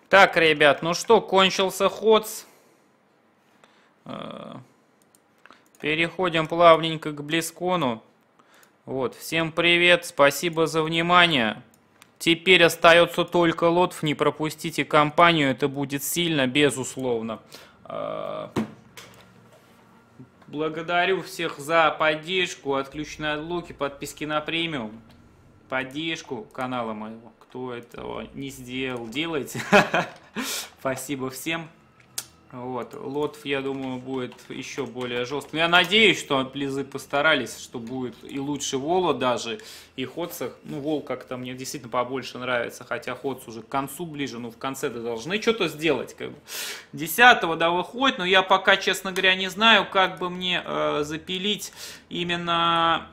Так, ребят, ну что, кончился ходс. Переходим плавненько к Близкону. Вот, всем привет, спасибо за внимание. Теперь остается только лотов, не пропустите компанию, это будет сильно, безусловно. Благодарю всех за поддержку, отключенные отлуки, подписки на премиум, поддержку канала моего. Кто этого не сделал, делайте. Спасибо всем. Вот, лотов, я думаю, будет еще более жесткий. Я надеюсь, что Близы постарались, что будет и лучше Вола даже, и Ходса. Ну, Вол как-то мне действительно побольше нравится, хотя Ходс уже к концу ближе, ну, в конце-то должны что-то сделать, как бы. 10-го, да, выходит, но я пока, честно говоря, не знаю, как бы мне запилить именно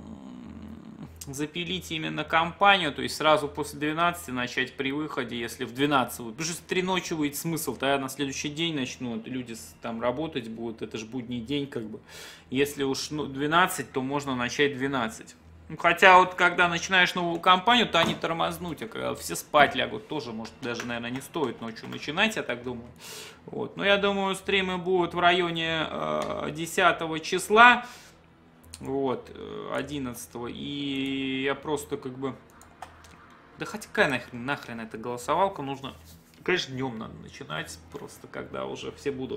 кампанию, то есть сразу после 12 начать при выходе, если в 12 будет. Потому что 3 ночи выйдет смысл, тогда на следующий день начнут, люди там работать будут, это же будний день как бы. Если уж 12, то можно начать 12. Ну, хотя вот когда начинаешь новую кампанию, то они тормознуть, а когда все спать лягут, тоже, может, даже, наверное, не стоит ночью начинать, я так думаю. Вот. Но я думаю, стримы будут в районе 10 числа. Вот, 11-го, и я просто как бы, да хотя какая нахрен эта голосовалка, нужно, конечно, днем надо начинать, просто когда уже все будут.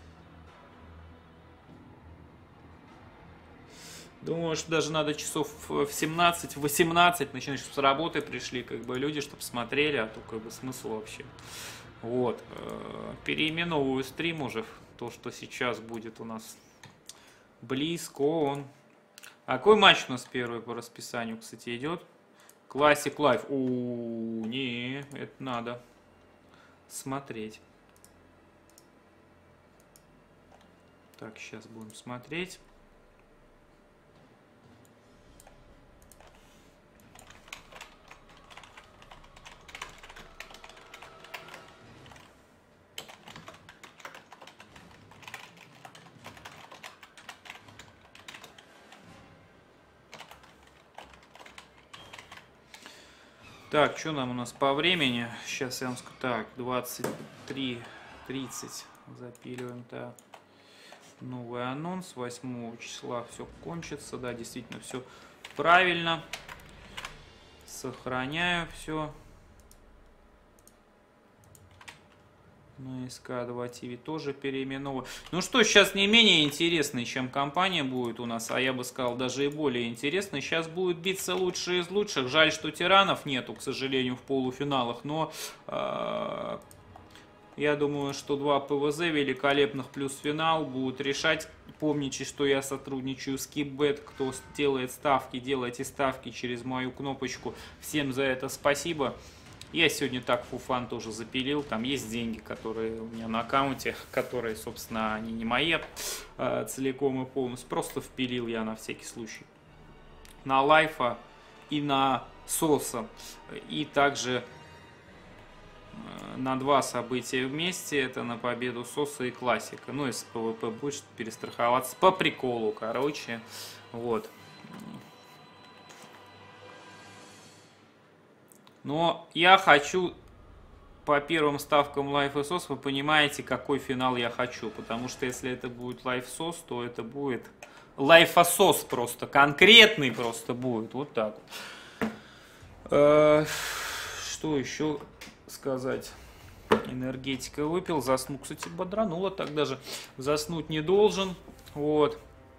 Думаю, что даже надо часов в 17, в 18 начинать, чтобы с работы пришли, как бы, люди, чтобы смотрели, а то, как бы, смысл вообще. Вот, переименовываю стрим уже, то, что сейчас будет у нас Близкон. А какой матч у нас первый по расписанию, кстати, идет? Classic Life. Не, это надо смотреть. Так, сейчас будем смотреть. Так, что нам у нас по времени? Сейчас я вам скажу. Так, 23:30 запиливаем. Так, новый анонс. 8 числа все кончится. Да, действительно, все правильно. Сохраняю все. На СК2 ТВ тоже переименовываю. Ну что, сейчас не менее интересный, чем компания будет у нас, а я бы сказал, даже и более интересный. Сейчас будет биться лучшие из лучших. Жаль, что тиранов нету, к сожалению, в полуфиналах, но я думаю, что 2 ПВЗ великолепных плюс финал будут решать. Помните, что я сотрудничаю с KeepBet. Кто делает ставки, делайте ставки через мою кнопочку. Всем за это спасибо. Я сегодня так фуфан тоже запилил, там есть деньги, которые у меня на аккаунте, которые, собственно, они не мои целиком и полностью, просто впилил я на всякий случай. На Лайфа и на Соса, и также на 2 события вместе, это на победу Соса и Классика. Ну, если ПВП будет, перестраховаться по приколу, короче, вот. Но я хочу по первым ставкам Life и SOS, вы понимаете, какой финал я хочу. Потому что если это будет Life SOS, то это будет Life SOS просто. Конкретный просто будет. Вот так вот. Что еще сказать? Энергетика выпил, заснул. Кстати, бодрануло, так даже заснуть не должен. Вот.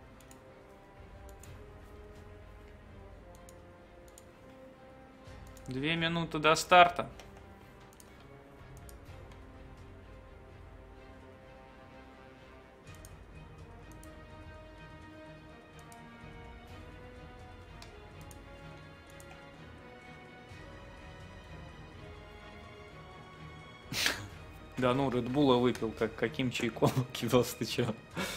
Две минуты до старта. Да ну, Редбула выпил, каким чайком кидался, ты чё?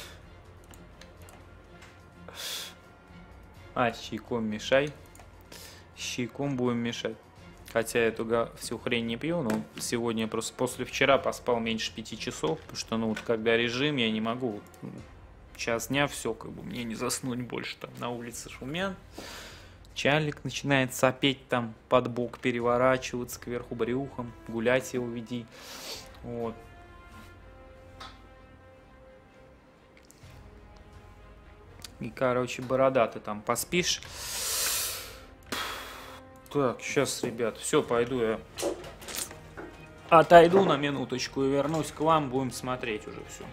С чайком мешай. С чайком будем мешать. Хотя я эту всю хрень не пью, но сегодня просто после вчера поспал меньше 5 часов, потому что, ну, вот когда режим, я не могу. Час дня, все, как бы, мне не заснуть больше, там на улице шумят. Чарлик начинает сопеть там под бок, переворачиваться кверху брюхом, гулять его веди. Вот. И, короче, борода, ты там поспишь. Так, сейчас, ребят, все, пойду я отойду на минуточку и вернусь к вам, будем смотреть уже все.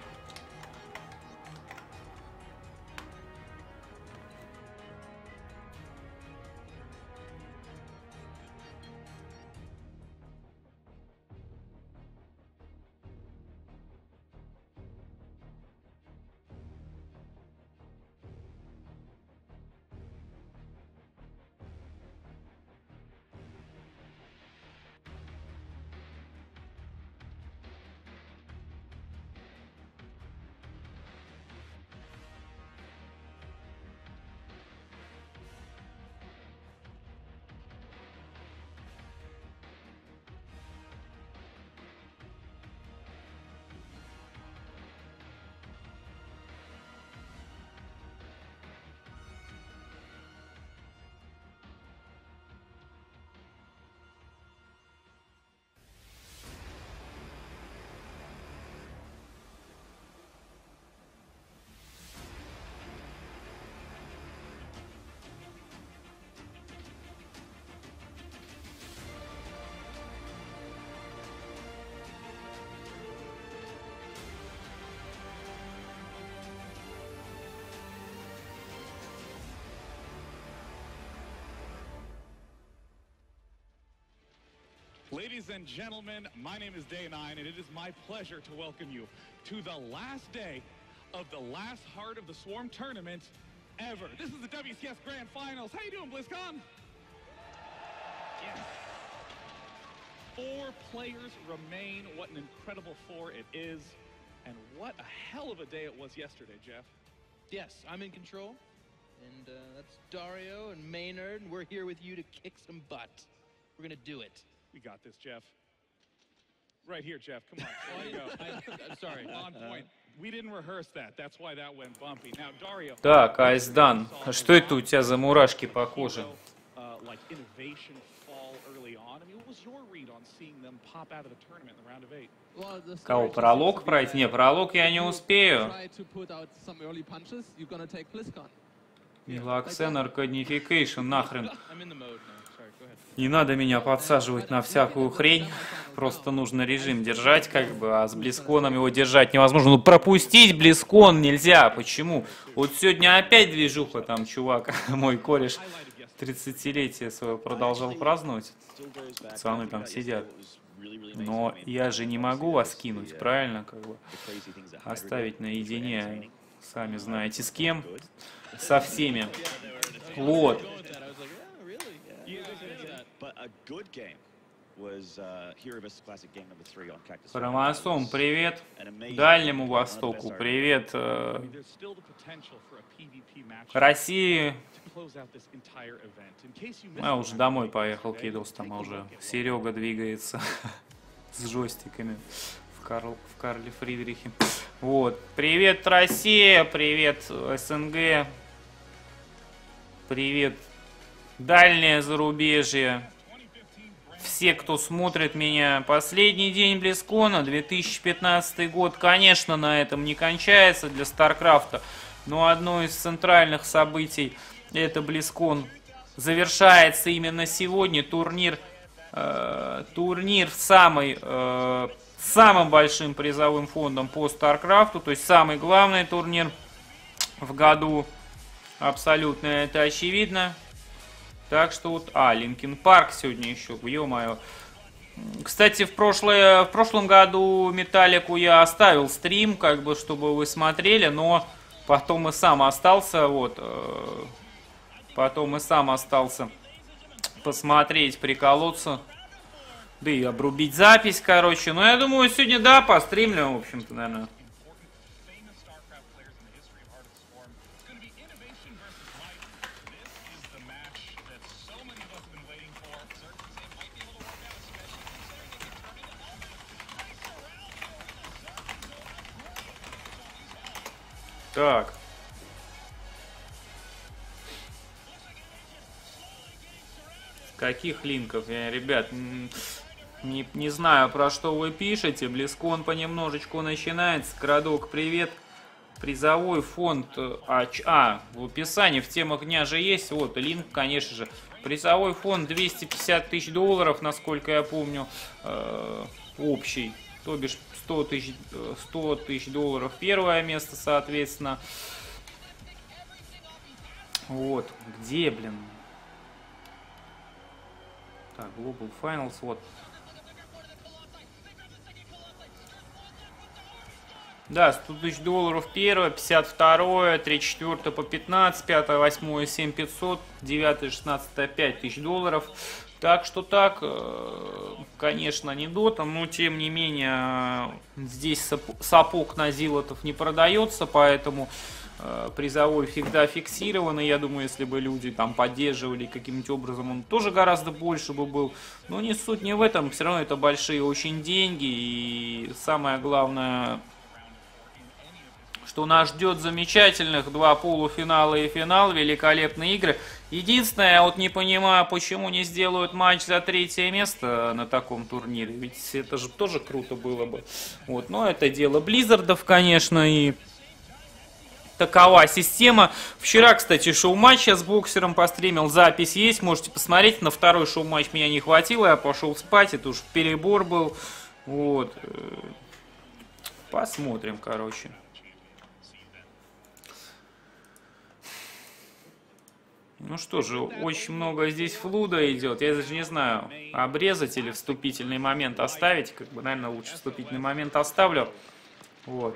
Ladies and gentlemen, my name is Day 9, and it is my pleasure to welcome you to the last day of the last Heart of the Swarm tournament ever. This is the WCS Grand Finals. How you doing, BlizzCon? Yes. 4 players remain. What an incredible 4 it is. And what a hell of a day it was yesterday, Jeff. Yes, I'm in control. And that's Dario and Maynard, and we're here with you to kick some butt. We're gonna do it. We got this, Jeff. Right here, Jeff. Come on. There you go. I'm sorry. On point. We didn't rehearse that. That's why that went bumpy. Now, Dario. Так, Айсдан, что это у тебя за мурашки по коже? Like innovation fall early on. I mean, what was your read on seeing them pop out of the tournament in the round of 8? Кого, пролог пройти? Не, пролог я не успею. Милаксен, Аркадификейшн, нахрен. Не надо меня подсаживать на всякую хрень. Просто нужно режим держать, как бы, а с Близконом его держать невозможно. Ну, пропустить Близкон нельзя. Почему? Вот сегодня опять движуха, там, чувак, мой кореш, 30-летие свое продолжал праздновать. Пацаны там сидят. Но я же не могу вас кинуть, правильно? Как бы оставить наедине, сами знаете с кем, со всеми. Вот. Хромосом, привет. Дальнему Востоку, привет. России. Я уже домой поехал, Кидос, там уже Серега двигается с джойстиками в Карле Фридрихе. Вот. Привет, Россия, привет, СНГ, привет, дальнее зарубежье. Все, кто смотрит меня, последний день Близкона, 2015 год, конечно, на этом не кончается для Старкрафта, но одно из центральных событий — это Близкон. Завершается именно сегодня турнир с самым большим призовым фондом по Старкрафту, то есть самый главный турнир в году, абсолютно это очевидно. Так что вот, Линкин Парк сегодня еще, ё-моё. Кстати, в прошлом году Металлику я оставил стрим, как бы, чтобы вы смотрели, но потом и сам остался, вот, посмотреть, приколоться, да и обрубить запись, короче. Но я думаю, сегодня, да, постримлю, в общем-то, наверное. Так. Каких линков? Я, ребят, не знаю, про что вы пишете. Близкон понемножечку начинается. Крадок, привет. Призовой фонд. В описании, в темах дня же есть. Вот, линк, конечно же. Призовой фонд 250 тысяч долларов, насколько я помню, общий. То бишь 100 тысяч долларов первое место, соответственно. Вот, где, блин? Так, Global Finals, вот. Да, 100 тысяч долларов первое, 52-е, 3-4 по 15, 5-8 7500, 9-16 5 тысяч долларов. Так что так, конечно, не дота, но тем не менее здесь сапог на зилотов не продается, поэтому призовой всегда фиксирован, и я думаю, если бы люди там поддерживали каким-нибудь образом, он тоже гораздо больше бы был. Но не суть не в этом, все равно это большие очень деньги, и самое главное, что нас ждет замечательных 2 полуфинала и финал, великолепные игры. Единственное, я вот не понимаю, почему не сделают матч за 3-е место на таком турнире, ведь это же тоже круто было бы. Вот, но это дело Близзардов, конечно, и такова система. Вчера, кстати, шоу-матч я с боксером постримил, запись есть, можете посмотреть. На второй шоу-матч меня не хватило, я пошел спать, это уж перебор был. Вот, посмотрим, короче. Ну что же, очень много здесь флуда идет. Я даже не знаю, обрезать или вступительный момент оставить. Как бы, наверное, лучше вступительный момент оставлю. Вот.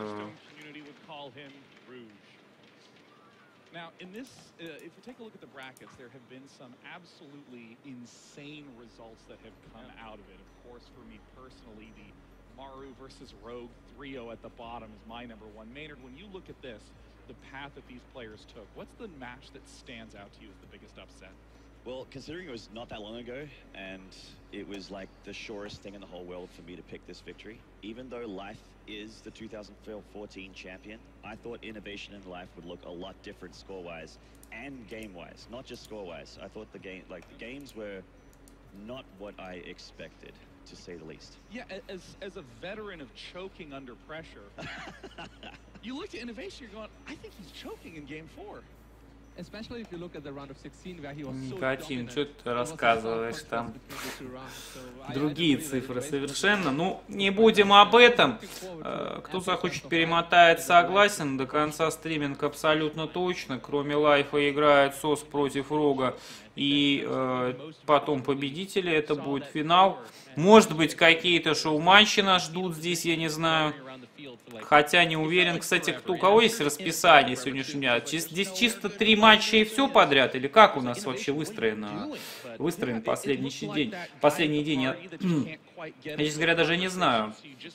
Now, in this, if you take a look at the brackets, there have been some absolutely insane results that have come out of it. Of course, for me personally, the Maru versus Rogue 3-0 at the bottom is my number one. Maynard, when you look at this, the path that these players took, what's the match that stands out to you as the biggest upset? Well, considering it was not that long ago, and it was like the surest thing in the whole world for me to pick this victory, even though Life is the 2014 champion, I thought Innovation in Life would look a lot different score-wise and game-wise, not just score-wise. I thought the games were not what I expected, to say the least. Yeah, as a veteran of choking under pressure, you looked at Innovation, you're going, I think he's choking in game 4. Especially if you look at the round of 16 where he was so Никотин, dominant. что ты рассказываешь там? Другие цифры совершенно. Ну, не будем об этом. Кто захочет, перемотает, согласен. До конца стриминг абсолютно точно. Кроме лайфа играет СОС против Рога. И потом победители. Это будет финал. Может быть, какие-то шоу-матчи нас ждут здесь, я не знаю. Хотя не уверен, кстати, у кого есть расписание сегодняшнего дня. Здесь чисто 3 матча и все подряд? Или как у нас вообще выстроен последний день? Последний день, я, честно говоря, даже не знаю.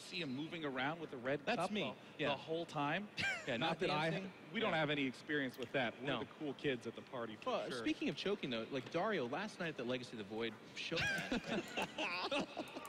We don't have any experience with that. We're the cool kids at the party. Well, speaking of choking, though, like Dario, last night at the Legacy of the Void showed that.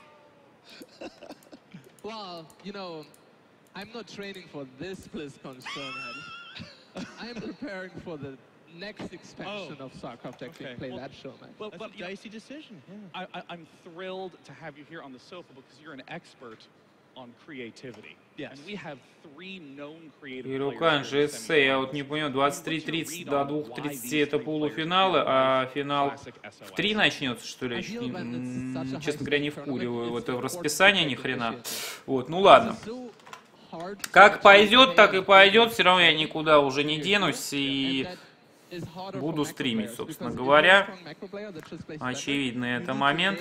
Well, you know, I'm not training for this BlizzCon tournament. I'm preparing for the next expansion of StarCraft that can play that show, man. But That's a dicey decision. Yeah. I'm thrilled to have you here on the sofa because you're an expert on creativity. Yes. And we have 3 known creative И players. Рукан ЖС, я вот не понял, 23:30 до 2:30 это полуфиналы, а финал в 3 начнется, что ли? Честно говоря, не вкуриваю это в расписании ни хрена. Вот, ну ладно. Как пойдет, так и пойдет, все равно я никуда уже не денусь и буду стримить, собственно говоря. Очевидный это момент.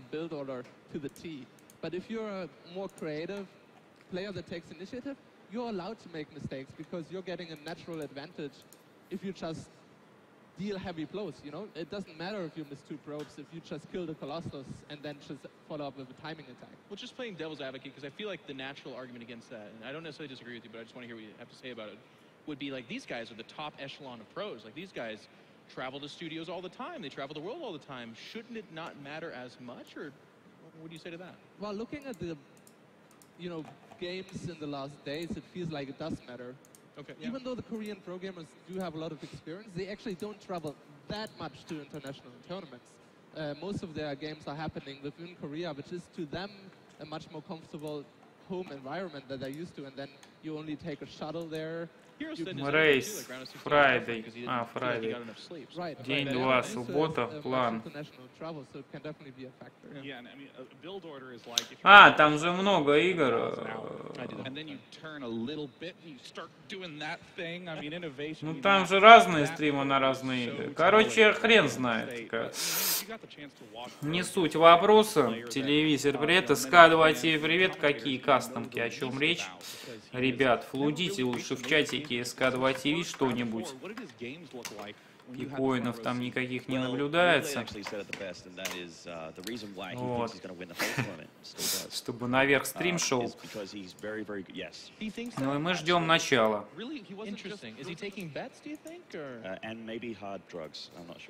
But if you're a more creative player that takes initiative, you're allowed to make mistakes because you're getting a natural advantage if you just deal heavy blows, you know? It doesn't matter if you miss 2 probes, if you just kill the Colossus and then just follow up with a timing attack. Well, just playing devil's advocate, because I feel like the natural argument against that, and I don't necessarily disagree with you, but I just want to hear what you have to say about it, would be like these guys are the top echelon of pros. Like these guys travel to studios all the time. They travel the world all the time. Shouldn't it not matter as much, or what do you say to that? Well, looking at the, you know, games in the last days, it feels like it does matter. Okay. Even though the Korean programmers do have a lot of experience, they actually don't travel that much to international tournaments. most of their games are happening within Korea, which is to them a much more comfortable home environment that they're used to, and then you only take a shuttle there. Рейс, Friday. Friday. Right. День right. 2, And also суббота, it's, much план. international travel, so it can definitely be a factor. Yeah, and I mean, a build order is like if Там же много игр. and then you turn a little bit and you start doing that thing. I mean, innovation. Ну I mean, там that- же разные that стримы на is разные so игры. Короче, telling. хрен знает. Say, but, if you got the chance to watch Не those суть вопроса. players that, Телевизор, привет. you know, СК2 many TV, fans привет. and Какие commentators кастомки? know О the чем least речь? about, because he Ребят, was флудите never really лучше в faced чатике most СК2 TV first что-нибудь. What did his games look like when И you had the коинов front row там seat? никаких не Well, наблюдается. Blade actually said it the best, and that is the reason why he Вот. thinks he's going to win the whole tournament. Still does. Чтобы наверх стрим шел. Is because he's very, very good. Yes, He thinks Ну и that? мы ждем начала. Really, he wasn't just Interesting. Is he taking bets, do you think? Or? and maybe hard drugs. I'm not sure.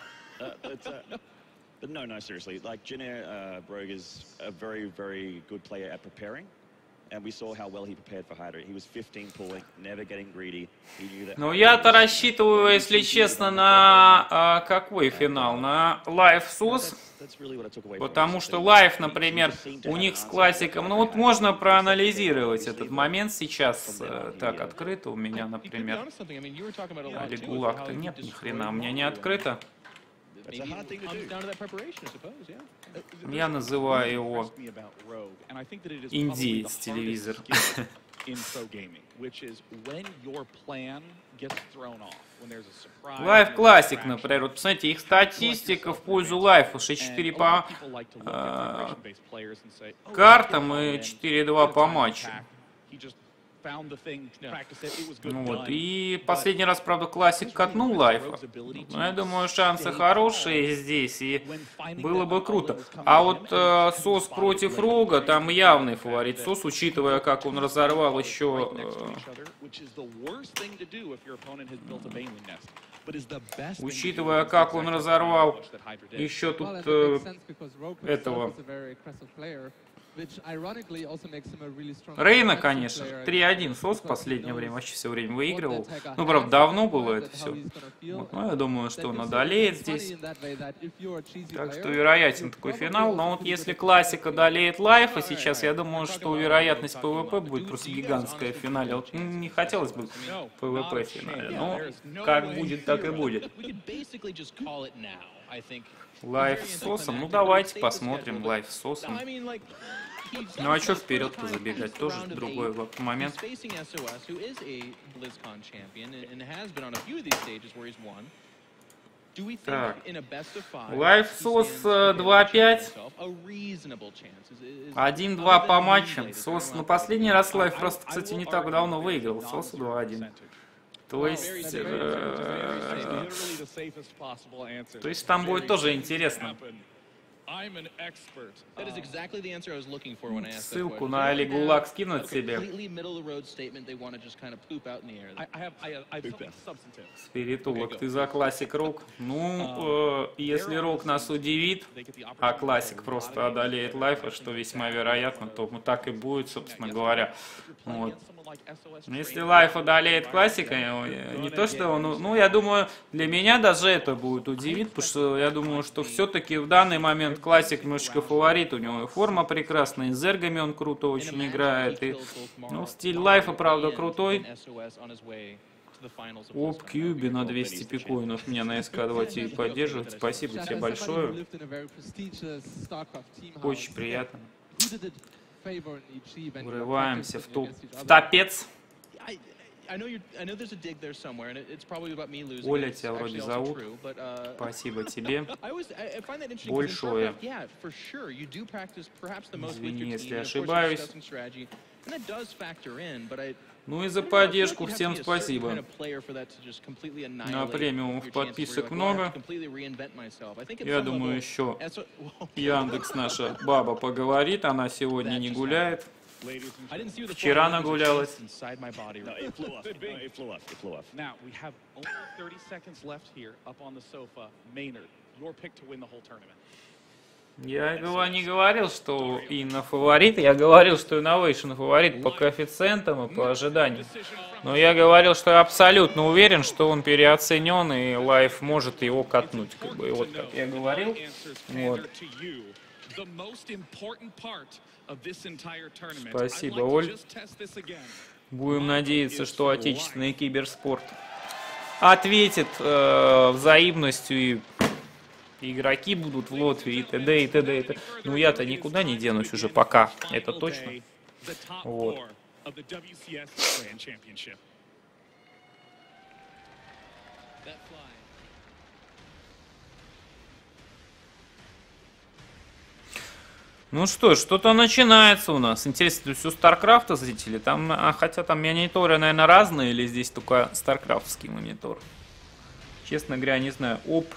But no, seriously. Like Jiner Brogue is a very, very good player at preparing, and we saw how well he prepared for Hydra. He was 15 pulling, never getting greedy. He knew that. Ну я-то рассчитываю, если честно, на какой финал? На Live SOS. That's really what I took away from Потому it. что They- Live, he например, just seemed to у have них an с answer классиком, for ну вот Hydra. можно проанализировать Obviously, этот but момент сейчас, from then on, так, he, открыто у меня, You could be например. honest something. I mean, you were talking about a lot Или too, ГУЛАГ-то how he нет, ни destroyed хрена, у меня не Mario. открыто. It's a Maybe hard thing it to comes do. down to that preparation, I suppose, yeah. Я называю его Me about Rogue, and I think that it is индеец probably the телевизор. hardest skill in pro gaming, which is when your plan gets thrown off, when there's a surprise. Live and there's a Classic, distraction. например, вот посмотрите, их статистика в пользу Live, 6-4 And a lot по of people like to look at preparation-based players and say, "Oh, картам he и did 4-2 all по in, матчу. he just found the thing, practiced it, it was good, Ну вот, done." и последний раз, правда, Классик катнул Лайфа. Но я думаю, шансы хорошие здесь, и было бы круто. А вот СОС против Рога, там явный фаворит. СОС, учитывая, как он разорвал еще... Учитывая, как он разорвал еще Well, тут I think it makes sense because Rogue этого... himself is a very aggressive player, which ironically also makes him a really strong Рейна, defensive конечно, player. 3-1 СОС в Because he последнее knows время вообще все время what the выигрывал. attacker Ну, has правда, давно at было point это and все. how he's gonna feel, Вот, ну, я думаю, that что он gives him одолеет funny здесь. in that way that if you're a cheesy Так player, что вероятен you такой probably финал. Но also вот pretty если good at классик defending. одолеет Лайфа сейчас, я думаю, что вероятность ПВП будет просто гигантская в финале. Вот не хотелось бы ПВП в финале. Но как будет, так и будет. We could basically just call it now, I think. Лайф с СОСом. Ну давайте посмотрим Лайф с СОСом. I mean, like, Ну а что вперед-то забегать? Тоже другой момент. He's facing SOS, who is a BlizzCon champion and has been on a few of these stages where he's won. Do we think Так. in a best of five, Live he SOS stands to 2-5. himself a reasonable chance? Is 1-2 по other than матчам. Moonblade, is СОС, there ну anyone последний раз Лайф I просто, will кстати, не argue так давно that выиграл. it's СОС non-zero 2-1. percentage. То есть... Literally the safest possible answer. То есть там будет тоже интересно. I'm an expert. That is exactly the answer I was looking for when I asked that Ссылку question. на They Али don't ГУЛАГ have скинуть a себе. completely middle-of-the-road statement they want to just kind of poop out in the air. I have something substantive. Спиритулок, ты за классик Рок? Ну, если Рок нас удивит, They get the а opportunity классик to просто lot of одолеет Лайфа, что весьма вероятно, то так и будет, собственно говоря. Вот. Если Лайф одолеет классика, не то что он, ну я думаю, для меня даже это будет удивить, потому что я думаю, что все-таки в данный момент классик немножечко фаворит, у него и форма прекрасная, и с зергами он круто очень играет, и, ну, стиль Лайфа, правда, крутой. Оп, Кьюби на 200 пикоинов меня на СК2 TV поддерживает, спасибо тебе большое, очень приятно. Врываемся в топ, в топец. Оля, тебя вроде зовут. Спасибо тебе. Большое. Извини, если ошибаюсь. Ну и за поддержку всем спасибо. На премиумов подписок много. Я думаю, еще Яндекс наша баба поговорит, она сегодня не гуляет. Вчера нагулялась. No, it flew off. No, it flew off. It flew off. Now we have only 30 seconds left here up on the sofa. Maynard, your pick to win the whole tournament. Я не говорил, что Инна фаворит, я говорил, что Innovation фаворит по коэффициентам и по ожиданиям. Но я говорил, что я абсолютно уверен, что он переоценен, и Лайф может его катнуть. Как бы. И вот как я говорил. Вот. Спасибо, Оль. Будем надеяться, что отечественный киберспорт ответит взаимностью, и игроки будут в Латвии, и т.д. и т.д. и т.д. Ну я-то никуда не денусь уже пока, это точно. Вот. Ну что ж, что-то начинается у нас. Интересно, то есть у Старкрафта зрители? Там, хотя там мониторы, наверное, разные, или здесь только старкрафтский монитор? Честно говоря, не знаю. Оп.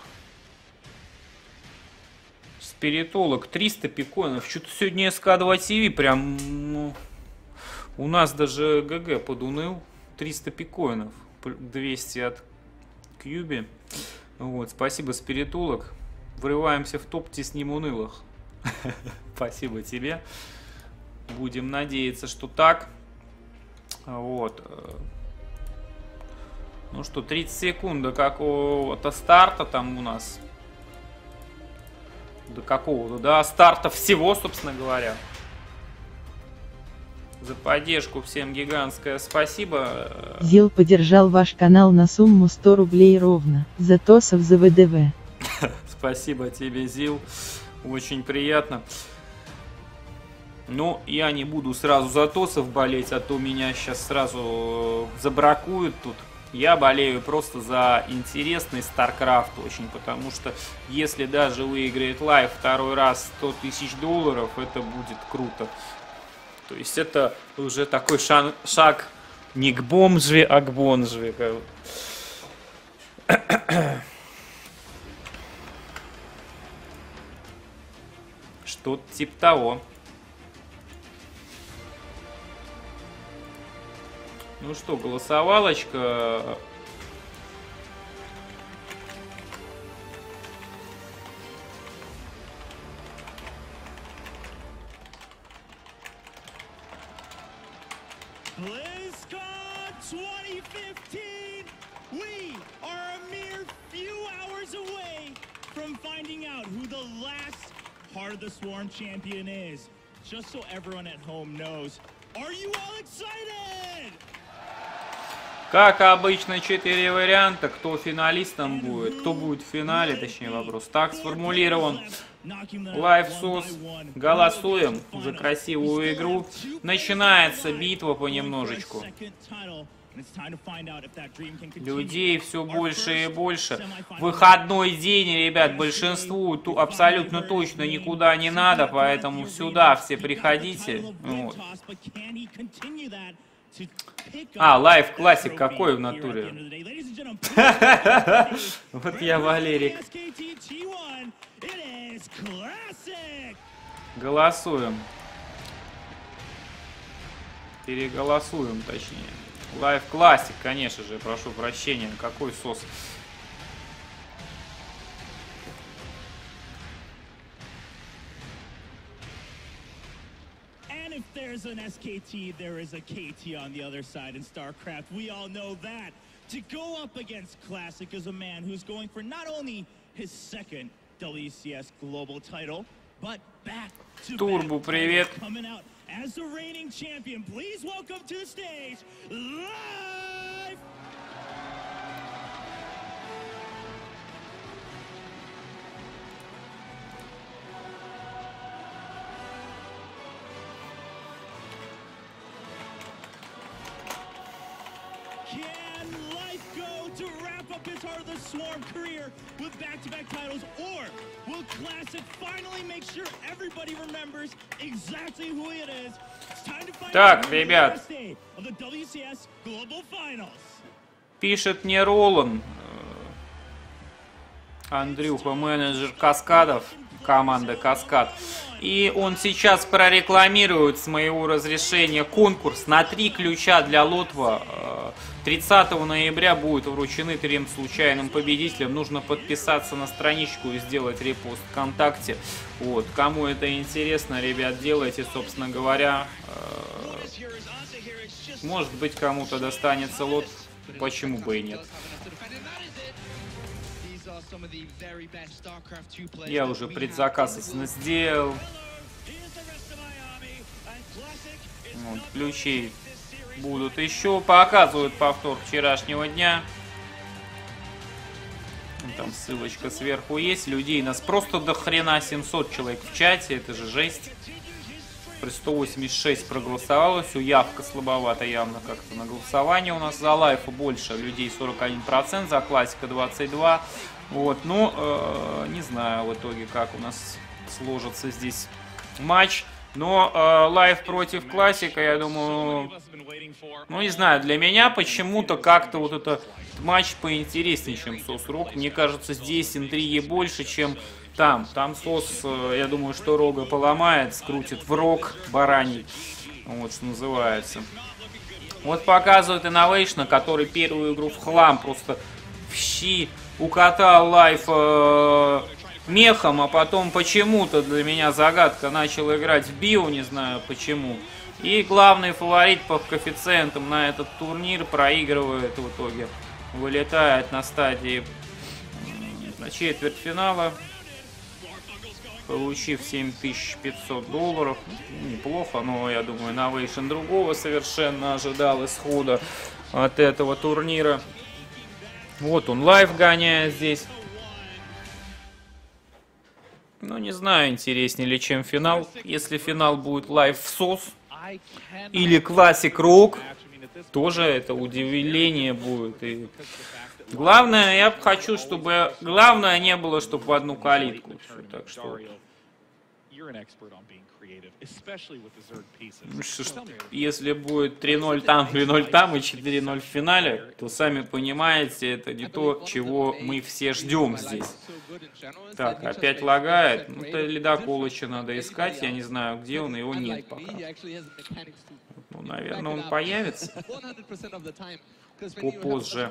Спиритолог, 300 пикоинов. Что-то сегодня СК2 ТВ прям, ну, у нас даже ГГ подуныл. 300 пикоинов. 200 от Кьюби. Вот, спасибо, Спиритолог. Врываемся в топ тесним унылых. Спасибо тебе. Будем надеяться, что так. Вот. Ну что, 30 секунд до какого-то старта там у нас. До какого-то, до старта всего, собственно говоря. За поддержку всем гигантское спасибо. Зил поддержал ваш канал на сумму 100 рублей ровно. За ТОСов за ВДВ. Спасибо тебе, Зил. Очень приятно. Но я не буду сразу за ТОСов болеть, а то меня сейчас сразу забракуют тут. Я болею просто за интересный StarCraft очень, потому что если даже выиграет Лайф второй раз 100 тысяч долларов, это будет круто. То есть это уже такой шаг не к бомжве, а к бонжве. Что-то типа того. Ну что, голосовалочка. BlizzCon 2015! We are a mere few hours away from finding out who the last Heart of the Swarm champion is. Just so everyone at home knows, are you all excited? Как обычно, 4 варианта, кто финалистом будет, кто будет в финале, точнее вопрос. Так сформулирован. Лайфсос. Голосуем за красивую игру. Начинается битва понемножечку. Людей все больше и больше. Выходной день, ребят, большинству абсолютно точно никуда не надо, поэтому сюда все приходите. Вот. Лайв классик какой в натуре? Вот я Валерик. Голосуем. Переголосуем, точнее. Лайв классик, конечно же, прошу прощения. Какой сос? If there's an SKT, there is a KT on the other side in StarCraft. We all know that. To go up against Classic is a man who's going for not only his second WCS global title, but back to Турбо, привет. Coming out as the reigning champion. Please welcome to the stage, Live! Can Life go to wrap up his Heart of the Swarm career with back-to-back titles, or will Classic finally make sure everybody remembers exactly who it is? It's time to find out ребят. of the WCS Global Finals. Пишет не Ролан. Андрюха, менеджер Каскадов, команда Каскад. И он сейчас прорекламирует с моего разрешения конкурс на 3 ключа для Лотва 30 ноября будут вручены 3 случайным победителям. Нужно подписаться на страничку и сделать репост ВКонтакте. Вот. Кому это интересно, ребят, делайте, собственно говоря. Может быть, кому-то достанется лот. Почему бы и нет. Я уже предзаказ сделал. Вот, ключи будут еще. Показывают повтор вчерашнего дня. Там ссылочка сверху есть. Людей нас просто до хрена, 700 человек в чате. Это же жесть. При 186 проголосовало. Все, явка слабовато явно как-то на голосование. У нас за лайфа больше людей, 41%. За классика 22%. Вот, ну, не знаю в итоге, как у нас сложится здесь матч. Но лайв против классика, я думаю, ну не знаю, для меня почему-то как-то вот этот матч поинтереснее, чем Сос Рог. Мне кажется, здесь интриги больше, чем там. Там Сос, я думаю, что Рога поломает, скрутит в рог бараний, вот что называется. Вот показывает Innovation, который первую игру в хлам просто в щи укатал лайф мехом, а потом почему-то для меня загадка начал играть в био, не знаю почему. И главный фаворит по коэффициентам на этот турнир проигрывает в итоге. Вылетает на стадии четвертьфинала, получив $7500. Неплохо, но я думаю, Innovation другого совершенно ожидал исхода от этого турнира. Вот он лайв гоняет здесь. Ну, не знаю, интереснее ли, чем финал. Если финал будет лайв в СОС или Classic Rock, тоже это удивление будет. И главное, я хочу, чтобы... Главное не было, чтобы в одну калитку. Так что... Если будет 3-0 там, 3-0 там и 4-0 в финале, то сами понимаете, это не то, чего мы все ждем здесь. Так, опять лагает. Ну, то ледоколыча надо искать, я не знаю, где он, его нет пока. Ну, наверное, он появится попозже.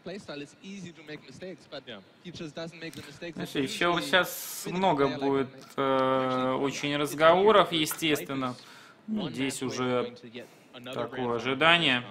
Еще сейчас много будет очень разговоров, естественно. Ну, здесь уже такое ожидание.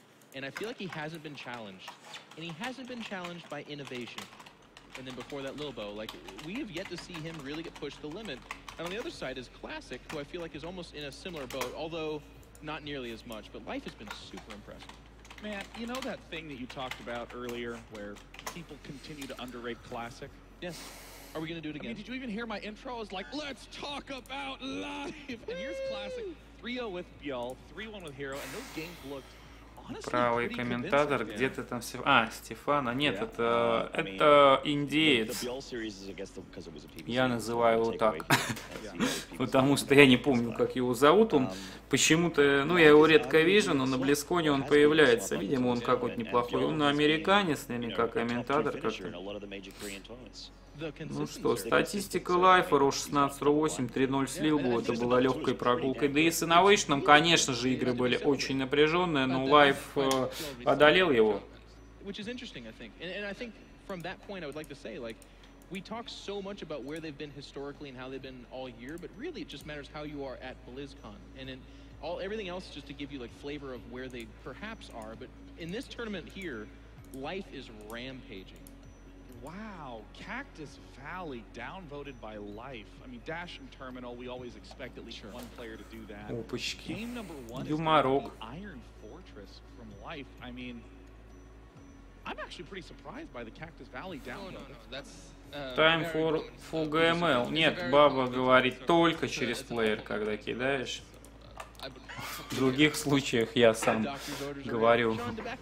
And then before that, Lilbo, like, we have yet to see him really get pushed to the limit. And on the other side is Classic, who I feel like is almost in a similar boat, although not nearly as much. But Life has been super impressive. Man, you know that thing that you talked about earlier where people continue to underrate Classic? Yes. Are we going to do it again? I mean, did you even hear my intro? I was like, let's talk about Life! And here's Classic, 3-0 with Bjol, 3-1 with Hero, and those games looked... Правый комментатор, где-то там... А, Стефана. Нет, это индеец. Я называю его так. Потому что я не помню, как его зовут. Он почему-то... Ну, я его редко вижу, но на Близконе он появляется. Видимо, он какой-то неплохой. Он американец, наверное, как комментатор как-то. Ну что, статистика лайфа, Ро 16-8, 3-0 слил бы, это была легкой прогулкой. Да и с Innovation, конечно же, игры были очень напряженные, но лайф одолел его. We talk so much about where they've been historically and how they've been all year, but really it just matters how you are at BlizzCon. And in everything else just to give you like flavor of where they perhaps are. But in this tournament here, Life is rampaging. Wow, Cactus Valley downvoted by Life. I mean, Dash and Terminal, we always expect at least one player to do that. Опачки. Game number one is Юморок. Iron Fortress from Life. I mean, I'm actually pretty surprised by the Cactus Valley downvote. Time for GML. Нет, Баба говорит только через плеер, когда кидаешь. В других случаях я сам говорю.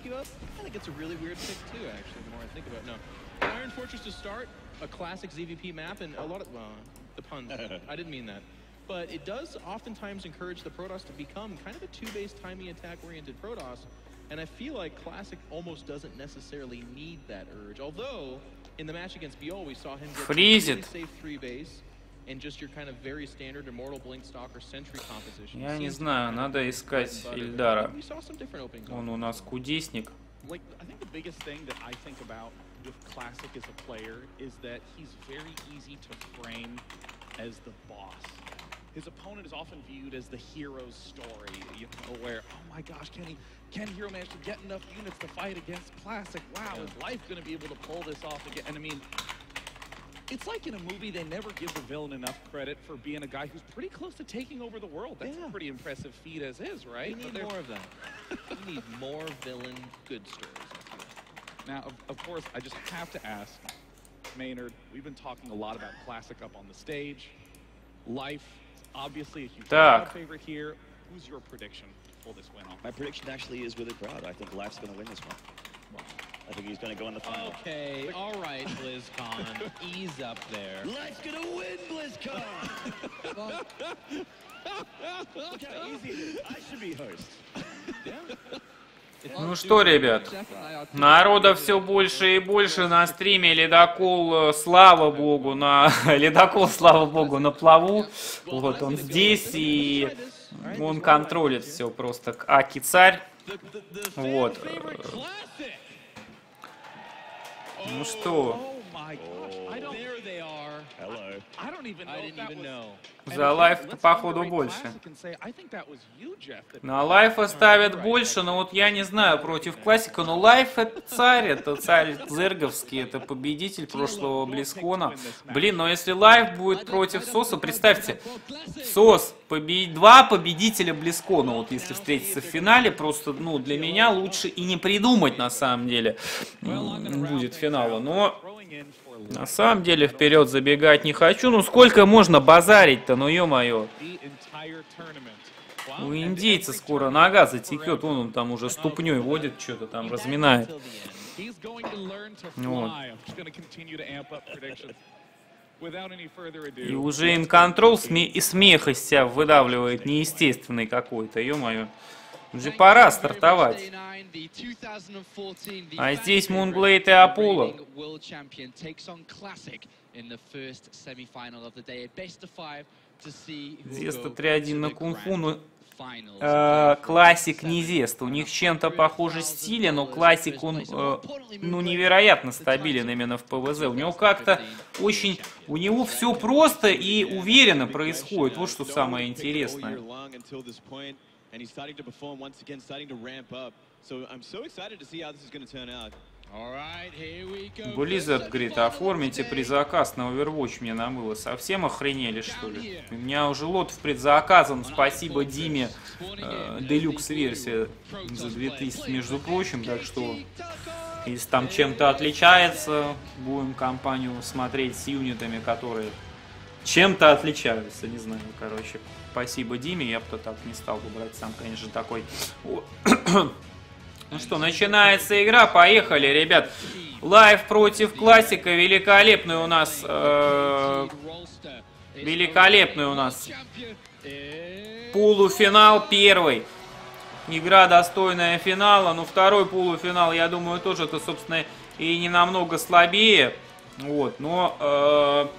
Iron Fortress to start, a classic ZVP map, and a lot of the puns. I didn't mean that. But it does oftentimes encourage the Protoss to become kind of a two-base timing attack-oriented Protoss, and I feel like Classic almost doesn't necessarily need that urge. Although, in the match against Bjol, we saw him get a really safe three-base, and just your kind of very standard Immortal, Blink Stalker, Sentry composition. Я не знаю, надо искать Ильдара. Он у нас кудесник. like, I think the biggest thing that I think about with Classic as a player is that he's very easy to frame as the boss. His opponent is often viewed as the hero's story, you know, where, oh my gosh, can Hero manage to get enough units to fight against Classic? Wow, is Life going to be able to pull this off again? And I mean, it's like in a movie, they never give the villain enough credit for being a guy who's pretty close to taking over the world. That's a pretty impressive feat as is, right? We need more of that. We need more villain good stories. Now, of course, I just have to ask, Maynard, we've been talking a lot about Classic up on the stage. Life, obviously a huge crowd favorite here. Who's your prediction to pull this win off? My prediction actually is with the crowd. I think Life's going to win this one. I think he's going to go in the final. Okay, all right, BlizzCon, ease up there. Life's going to win, BlizzCon! Look how easy it is. I should be host. Ну что, ребят, народа все больше и больше на стриме. Ледокол, слава богу, Ледокол, слава богу, на плаву. Вот он здесь, и он контролит все просто. Аки-царь. Вот. Ну что? За Лайф-то, походу, больше. На Лайфа ставят больше, но вот я не знаю, против Классика. Но Лайф это царь зерговский, это победитель прошлого Близкона. Блин, но если Лайф будет против Соса, представьте, Сос, два победителя Близкона, вот если встретиться в финале, просто, ну, для меня лучше и не придумать, на самом деле, будет финала. Но на самом деле вперед забегать не хочу. Ну сколько можно базарить-то, ну ё-моё. У индейца скоро нога затекет, он там уже ступней водит, что-то там разминает. Вот. И уже инконтрол и смех из себя выдавливает неестественный какой-то, ё-моё. Уже пора стартовать. А здесь Moonblade и Аполло. Зеста 3-1 на кунг-фу, но Классик не Зеста. У них чем-то похожи стили, но Классик, он ну, невероятно стабилен именно в ПВЗ. У него как-то очень... У него все просто и уверенно происходит. Вот что самое интересное. And he's starting to perform once again, starting to ramp up. So I'm so excited to see how this is going to turn out. Blizzard говорит, оформите предзаказ на Overwatch, мне намыло. Совсем охренели, что ли? У меня уже лот в предзаказан, спасибо Диме, делюкс-версия за 2000, между прочим, так что если там чем-то отличается, будем компанию смотреть с юнитами, которые чем-то отличаются, не знаю, короче. Спасибо Диме, я бы так не стал бы брать, сам, конечно, такой. Ну что, начинается игра, поехали, ребят. Лайф против Классика, великолепный у нас полуфинал первый. Игра достойная финала, но второй полуфинал, я думаю, тоже это, собственно, и не намного слабее. Вот, но...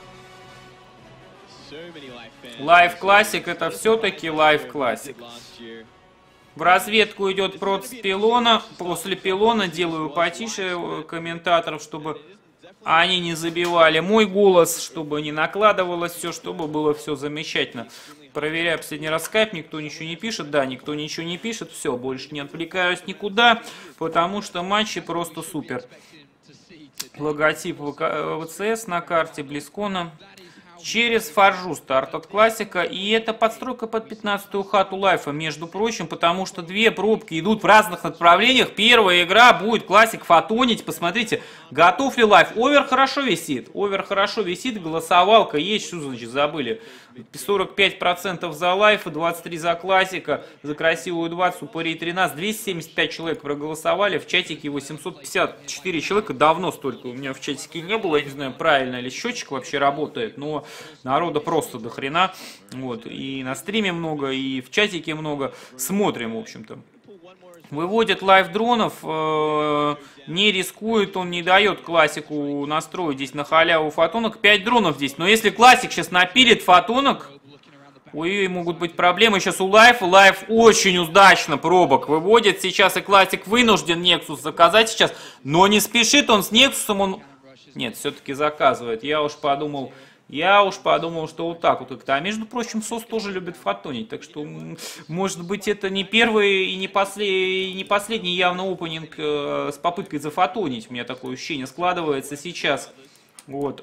Live Classic это все-таки Live Classic. В разведку идет против пилона. После пилона делаю потише комментаторов, чтобы они не забивали мой голос, чтобы не накладывалось все, чтобы было все замечательно. Проверяю последний раз скайп, никто ничего не пишет. Да, никто ничего не пишет. Все, больше не отвлекаюсь никуда, потому что матчи просто супер. Логотип ВЦС на карте Близкона. Через фаржу старт от Классика, и это подстройка под 15-ю хату Лайфа, между прочим, потому что две пробки идут в разных направлениях. Первая игра будет Классик фотонить, посмотрите, готов ли Лайф. Овер хорошо висит, голосовалка есть, что значит забыли. 45% за Лайфа, 23% за Классика, за красивую 20, упырей 13, 275 человек проголосовали, в чатике 854 человека, давно столько у меня в чатике не было, я не знаю, правильно ли счетчик вообще работает, но народа просто до хрена, вот, и на стриме много, и в чатике много, смотрим, в общем-то. Выводит лайв дронов, не рискует, он не дает Классику настроить здесь на халяву фотонок. 5 дронов здесь, но если Классик сейчас напилит фотонок, Ой, могут быть проблемы сейчас у Лайфа. Лайф очень удачно пробок выводит. Сейчас и Классик вынужден Нексус заказать сейчас. Но не спешит он с Нексусом. Он... Нет, все-таки заказывает. Я уж подумал, что вот так вот как-то. А между прочим, СОС тоже любит фотонить. Так что, может быть, это не первый и не последний явно опенинг с попыткой зафотонить. У меня такое ощущение складывается сейчас. Вот.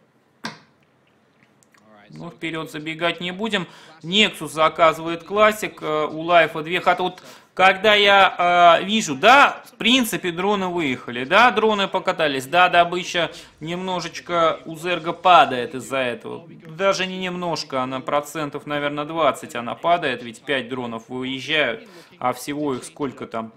Ну, вперед забегать не будем. Нексус заказывает Классик. У Лайфа 2 хаты. Вот когда я вижу, да, в принципе, дроны выехали, да, дроны покатались, да, добыча немножечко у Зерга падает из-за этого. Даже не немножко, она процентов, наверное, 20 она падает, ведь 5 дронов выезжают, а всего их сколько там?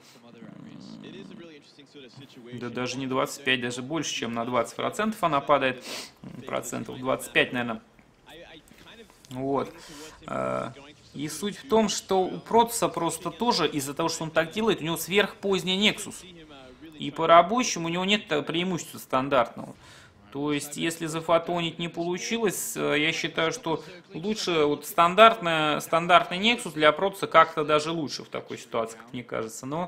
Да даже не 25, даже больше, чем на 20% она падает. Процентов 25, наверное. Вот. И суть в том, что у Протоса просто тоже из-за того, что он так делает, у него сверхпоздний Нексус. И по рабочему у него нет преимущества стандартного. То есть, если зафотонить не получилось, я считаю, что лучше вот стандартный Нексус для Протоса как-то даже лучше в такой ситуации, как мне кажется. Но,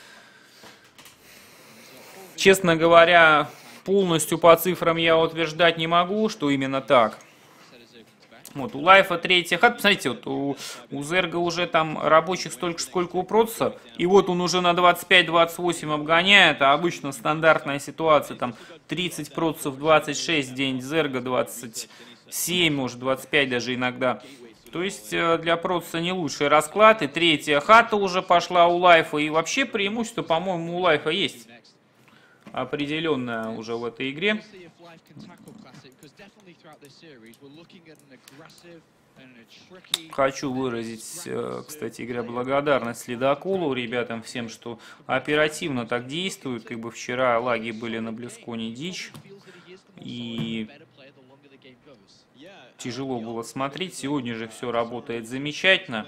честно говоря, полностью по цифрам я утверждать не могу, что именно так. Вот, у Лайфа 3 хат, посмотрите, вот у Зерга уже там рабочих столько, сколько у Протоса, и вот он уже на 25-28 обгоняет, а обычно стандартная ситуация, там 30 Протосов, 26 в день, Зерга 27, может 25 даже иногда. То есть для Протоса не лучший расклад, и 3 хата уже пошла у Лайфа, и вообще преимущество, по-моему, у Лайфа есть определенное уже в этой игре. Хочу выразить, кстати говоря, благодарность Ледоколу, ребятам всем, что оперативно так действуют. Как бы вчера лаги были на Близконе дичь, и тяжело было смотреть. Сегодня же все работает замечательно.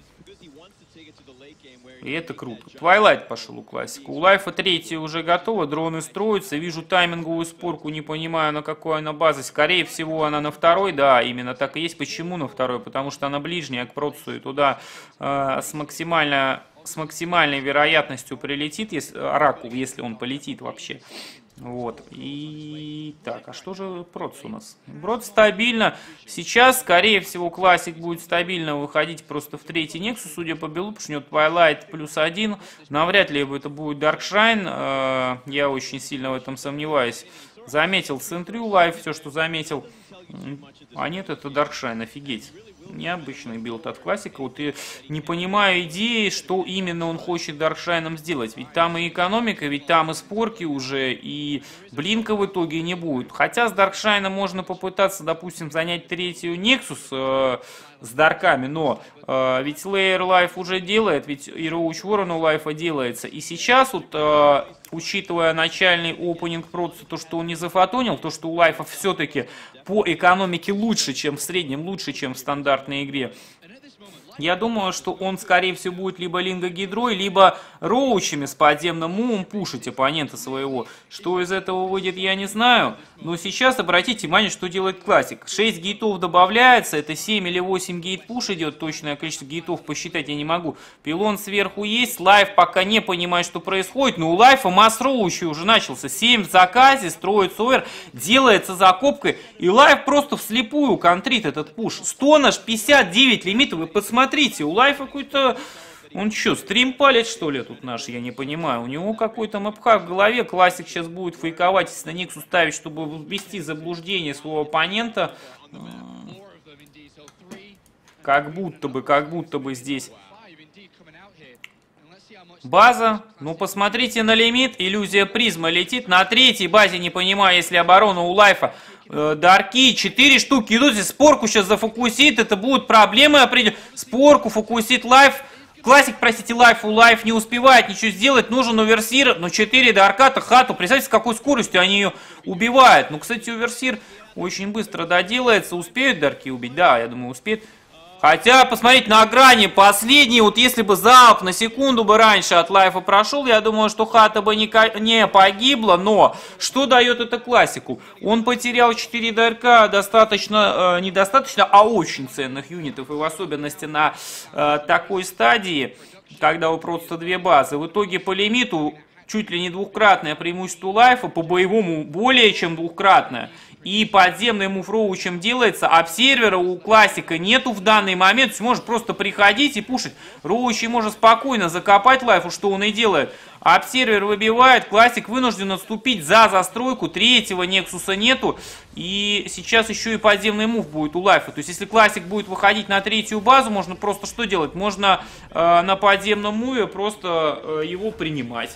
И это круто. Твайлайт пошел у Классика. У Лайфа 3 уже готово, дроны строятся. Вижу тайминговую спорку, не понимаю, на какой она базе. Скорее всего, она на 2, да, именно так и есть. Почему на 2? Потому что она ближняя к Протосу, и туда с максимальной вероятностью прилетит, если, Оракул, если он полетит вообще. Вот. И так, а что же Протос у нас? Протос стабильно. Сейчас, скорее всего, Классик будет стабильно выходить просто в 3 Нексус, судя по билду, потому что у него Twilight +1. Навряд ли это будет Darkshine. Я очень сильно в этом сомневаюсь. Заметил Сентрю Лайф, все, что заметил. А нет, это Darkshine, офигеть. Необычный билд от Классика. Вот я не понимаю идеи, что именно он хочет Даркшайном сделать. Ведь там и экономика, ведь там и спорки уже, и блинка в итоге не будет. Хотя с Даркшайном можно попытаться, допустим, занять 3 Нексус с Дарками, но ведь Layer Life уже делает, ведь и Роуч Ворон у Лайфа делается. И сейчас вот, учитывая начальный опенинг Протоса, то, что он не зафотонил, то, что у Лайфа все-таки по экономике лучше, чем в среднем, лучше, чем в стандартной игре. Я думаю, что он, скорее всего, будет либо Линго Гидрой, либо Роучами с подземным мувом пушить оппонента своего. Что из этого выйдет, я не знаю. Но сейчас обратите внимание, что делает Классик. 6 гейтов добавляется, это 7 или 8 гейт пуш идет. Точное количество гейтов посчитать я не могу. Пилон сверху есть, Лайф пока не понимает, что происходит. Но у Лайфа масс Роучи уже начался. 7 в заказе, строится овер, делается закопкой. И Лайф просто вслепую контрит этот пуш. Стонаж 59 лимитов, вы посмотрите, у Лайфа какой-то... Он что, стрим палит, что ли, тут наш, я не понимаю. У него какой-то мэпхак в голове. Классик сейчас будет фейковать, если на Никсу ставить, чтобы ввести в заблуждение своего оппонента. Как будто бы здесь база. Ну, посмотрите на лимит. Иллюзия призма летит. На 3 базе, не понимаю, если оборона у Лайфа. Дарки, 4 штуки идут. Если спорку сейчас зафокусит, это будут проблемы определенные. Спорку фокусит Лайф. Классик, простите, Лайф, у Лайф не успевает ничего сделать, нужен оверсир, но 4 дарка-то хату, представьте, с какой скоростью они ее убивают. Ну, кстати, оверсир очень быстро доделается, успеют дарки убить, да, я думаю, успеет. Хотя, посмотрите, на грани последний, вот если бы залп на секунду бы раньше от лайфа прошел, я думаю, что хата бы не погибла, но что дает это классику? Он потерял 4 ДРК достаточно, недостаточно, а очень ценных юнитов, и в особенности на такой стадии, когда вы просто 2 базы. В итоге по лимиту чуть ли не двукратное преимущество лайфа, по боевому более чем двукратное. И подземный мув Роучем делается, обсервера у классика нету в данный момент, то есть может просто приходить и пушить. Роучи может спокойно закопать лайфу, что он и делает. Обсервер выбивает, классик вынужден отступить за застройку, третьего Нексуса нету. И сейчас еще и подземный мув будет у лайфа. То есть если классик будет выходить на 3-ю базу, можно просто что делать? Можно на подземном муве просто его принимать.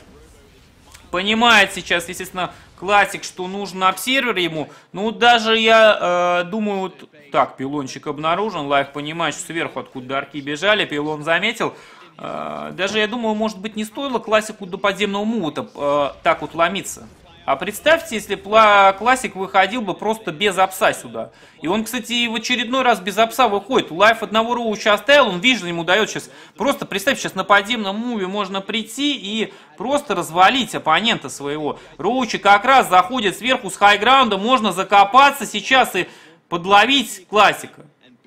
Понимает сейчас, естественно, классик, что нужно обсервер ему. Ну, даже я думаю, вот так, пилончик обнаружен. Лайф понимает, что сверху, откуда дарки бежали, пилон заметил. Даже, я думаю, может быть, не стоило классику до подземного мува так вот ломиться. А представьте, если классик выходил бы просто без апса сюда. И он, кстати, в очередной раз без апса выходит. Лайф одного роуча оставил, он вижу, ему дает сейчас. Просто представьте, сейчас на подземном муве можно прийти и просто развалить оппонента своего. Роучи как раз заходит сверху с хайграунда, можно закопаться сейчас и подловить классика.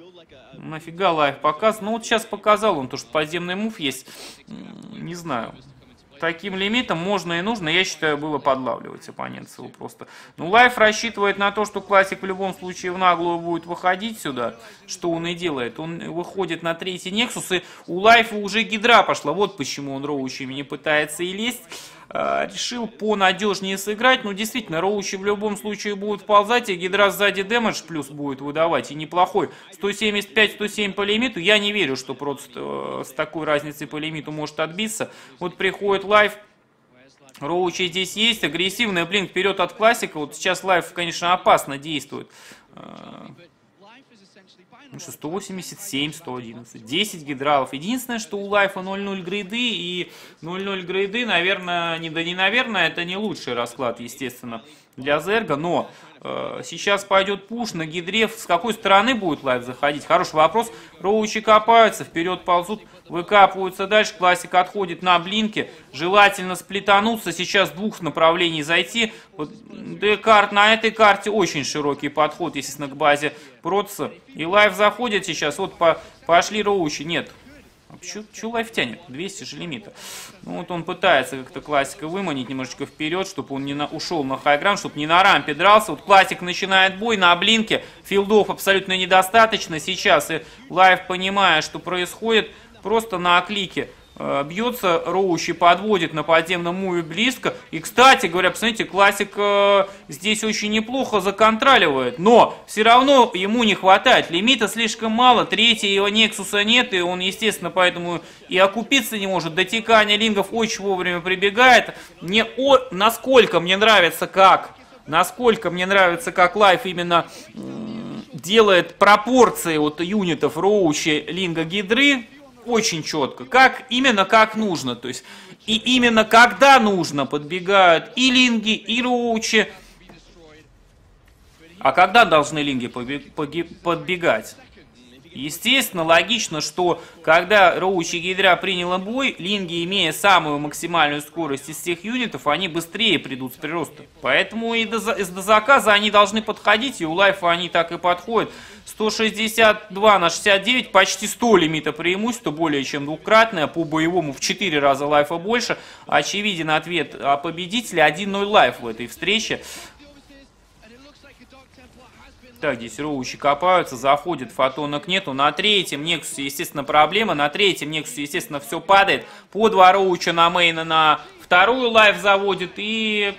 Нафига лайф показ? Ну вот сейчас показал он то, что подземный мув есть. Не знаю. Таким лимитом можно и нужно, я считаю, было подлавливать оппонента своего просто. Ну, лайф рассчитывает на то, что классик в любом случае в наглую будет выходить сюда, что он и делает. Он выходит на 3-й Нексус, и у лайфа уже гидра пошла. Вот почему он роучами не пытается и лезть. Решил понадежнее сыграть. Ну, действительно, роучи в любом случае будут ползать, и гидра сзади дэмэдж плюс будет выдавать. И неплохой. 175-107 по лимиту. Я не верю, что просто с такой разницей по лимиту может отбиться. Вот приходит лайф. Роучи здесь есть. Агрессивный блинк вперед от классика. Вот сейчас лайф, конечно, опасно действует. Ну что, 187, 111, 10 гидралов. Единственное, что у лайфа 0-0 грейды, и 0-0 грейды, наверное, это не лучший расклад, естественно, для Зерга, но сейчас пойдет пуш на гидре. С какой стороны будет лайф заходить? Хороший вопрос. Роучи копаются, вперед ползут, выкапываются дальше. Классик отходит на блинке. Желательно сплитануться, сейчас с двух направлений зайти. Вот, на этой карте очень широкий подход, естественно, к базе Протса. И лайф заходит сейчас. Вот пошли роучи. Нет. Чё лайф тянет? 200 же лимита. Ну вот он пытается как-то классика выманить немножечко вперед, чтобы он не ушел на хайграунд, чтобы не на рампе дрался. Вот классик начинает бой на блинке. Филдов абсолютно недостаточно сейчас. И лайф, понимая, что происходит, просто на клике бьется, роучи подводит на подземном муве близко. И, кстати говоря, посмотрите, классик здесь очень неплохо законтроливает, но все равно ему не хватает. Лимита слишком мало, 3-го Нексуса нет, и он, естественно, поэтому и окупиться не может. Дотекание лингов очень вовремя прибегает. Насколько мне нравится, как лайф именно делает пропорции вот юнитов роучи, линга, гидры. Очень четко, именно как нужно, то есть и именно когда нужно подбегают и линги, и роучи. А когда должны линги подбегать? Естественно, логично, что когда роучи гидра приняла бой, линги, имея самую максимальную скорость из всех юнитов, они быстрее придут с прироста. Поэтому и до заказа они должны подходить, и у лайфа они так и подходят. 162 на 69, почти 100 лимита преимущества, более чем двукратное, по боевому в 4 раза лайфа больше. Очевиден ответ победителя, 1-0 лайф в этой встрече. Так, здесь роучи копаются, заходит, фотонок нету. На 3-м Нексусе, естественно, проблема. На 3-м Нексусе, естественно, все падает. По 2 роуча на мейна на 2-ю лайф заводит. И...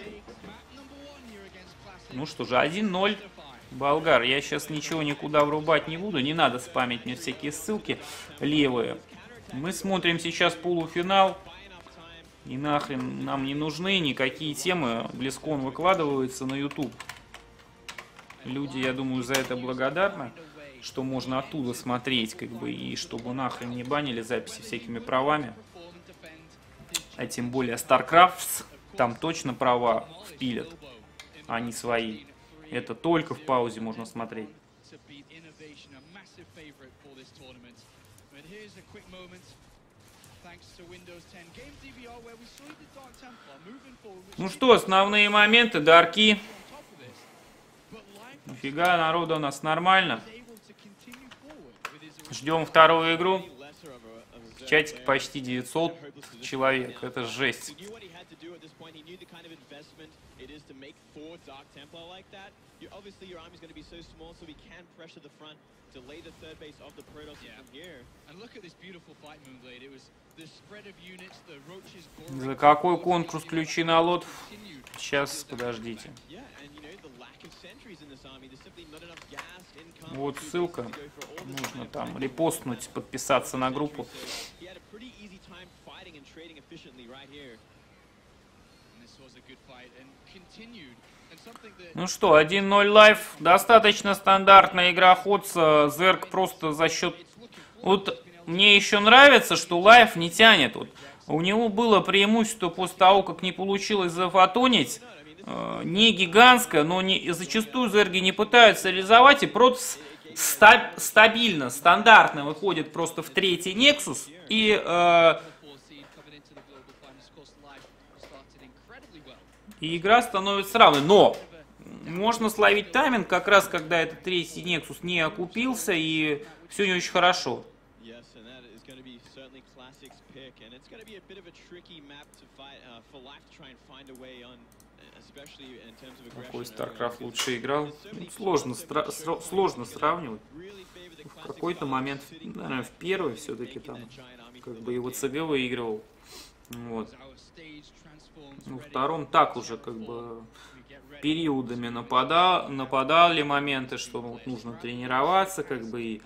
ну что же, 1-0. Болгар, я сейчас ничего никуда врубать не буду. Не надо спамить мне всякие ссылки левые. Мы смотрим сейчас полуфинал. И нахрен нам не нужны никакие темы. BlizzCon выкладываются на YouTube. Люди, я думаю, за это благодарны, что можно оттуда смотреть, как бы, и чтобы нахрен не банили записи всякими правами. А тем более StarCraft, там точно права впилят, а не свои. Это только в паузе можно смотреть. to beat Innovation, a massive favorite for this tournament. But here's a quick moment. Thanks to Windows 10 Game DVR, where we saw the Dark Templar moving forward. Ну что, основные моменты, дарки. Нифига, народу у нас нормально. Ждем вторую игру. В чатике почти 900 человек. Это жесть. За какой конкурс ключи на лот? Сейчас, подождите. Вот ссылка. Нужно там репостнуть, подписаться на группу. Ну что, 1-0 лайв. Достаточно стандартная игра Ходса. Зерк просто за счет... Вот мне еще нравится, что лайв не тянет. Вот. У него было преимущество после того, как не получилось зафотонить. Не гигантское, но зачастую зерги не пытаются реализовать. И просто стабильно, стандартно выходит просто в третий Нексус. И игра становится равной. Но можно словить тайминг как раз, когда этот третий Нексус не окупился, и все не очень хорошо. Какой StarCraft лучше играл? Ну, сложно сравнивать. В какой-то момент, наверное, в первый все-таки там как бы его ЦГ выигрывал. Вот. Во втором так уже как бы периодами нападали моменты, что вот нужно тренироваться, как бы и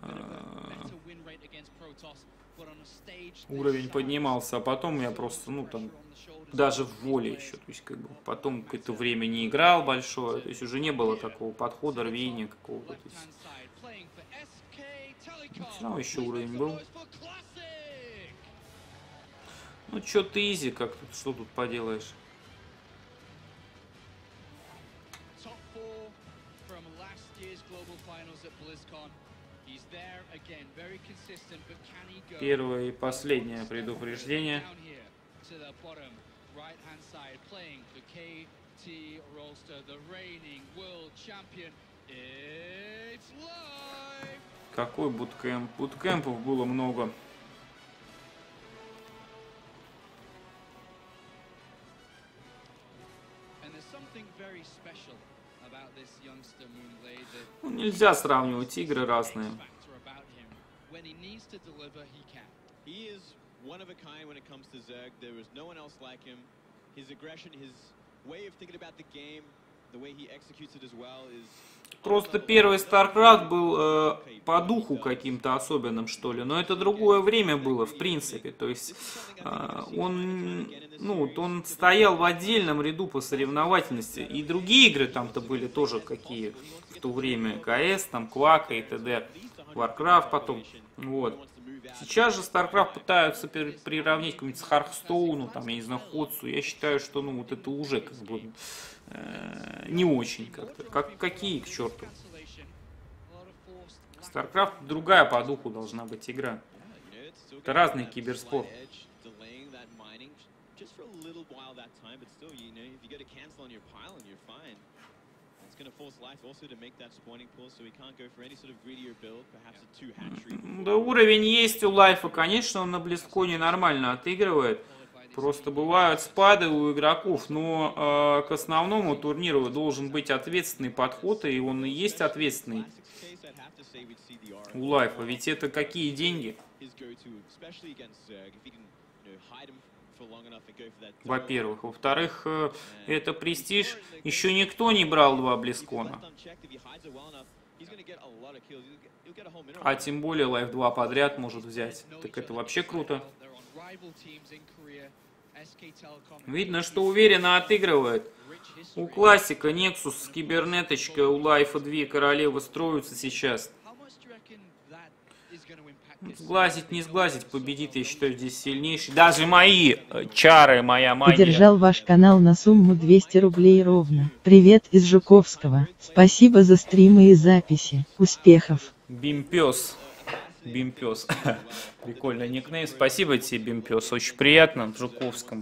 уровень поднимался, а потом я просто, ну там, даже в воле еще, то есть как бы потом какое-то время не играл большое, то есть уже не было такого подхода, рвения какого-то. Все равно еще уровень был. Ну что-то изи, как тут, что тут поделаешь. Первое и последнее предупреждение. Какой буткэмп? Буткэмпов было много. Ну, нельзя сравнивать, игры разные. Просто первый StarCraft был по духу каким-то особенным, что ли. Но это другое время было, в принципе. То есть он стоял в отдельном ряду по соревновательности. И другие игры там-то были тоже какие в то время. КС, там, Квака и т.д. Warcraft потом. Вот. Сейчас же StarCraft пытаются приравнять к какому-нибудь Hearthstone, там, я не знаю, Ходсу. Я считаю, что ну вот это уже как бы не очень как-то. Какие к черту? StarCraft другая по духу должна быть игра. Это разный киберспорт. Да, уровень есть у Лайфа, конечно, он на Близконе нормально отыгрывает. Просто бывают спады у игроков, но к основному турниру должен быть ответственный подход, и он и есть ответственный у Лайфа. Ведь это какие деньги? Во-первых. Во-вторых, это престиж. Еще никто не брал 2 Близкона. А тем более Life 2 подряд может взять. Так это вообще круто. Видно, что уверенно отыгрывает. У классика Nexus с кибернеточкой, у Life 2 королевы строятся сейчас. Сглазить, не сглазить, победит, я считаю, здесь сильнейший. Даже мои чары, моя магия. Поддержал ваш канал на сумму 200 рублей ровно. Привет из Жуковского. Спасибо за стримы и записи. Успехов. Бимпес. Бимпес. Прикольный никнейм. Спасибо тебе, Бимпес. Очень приятно в Жуковском.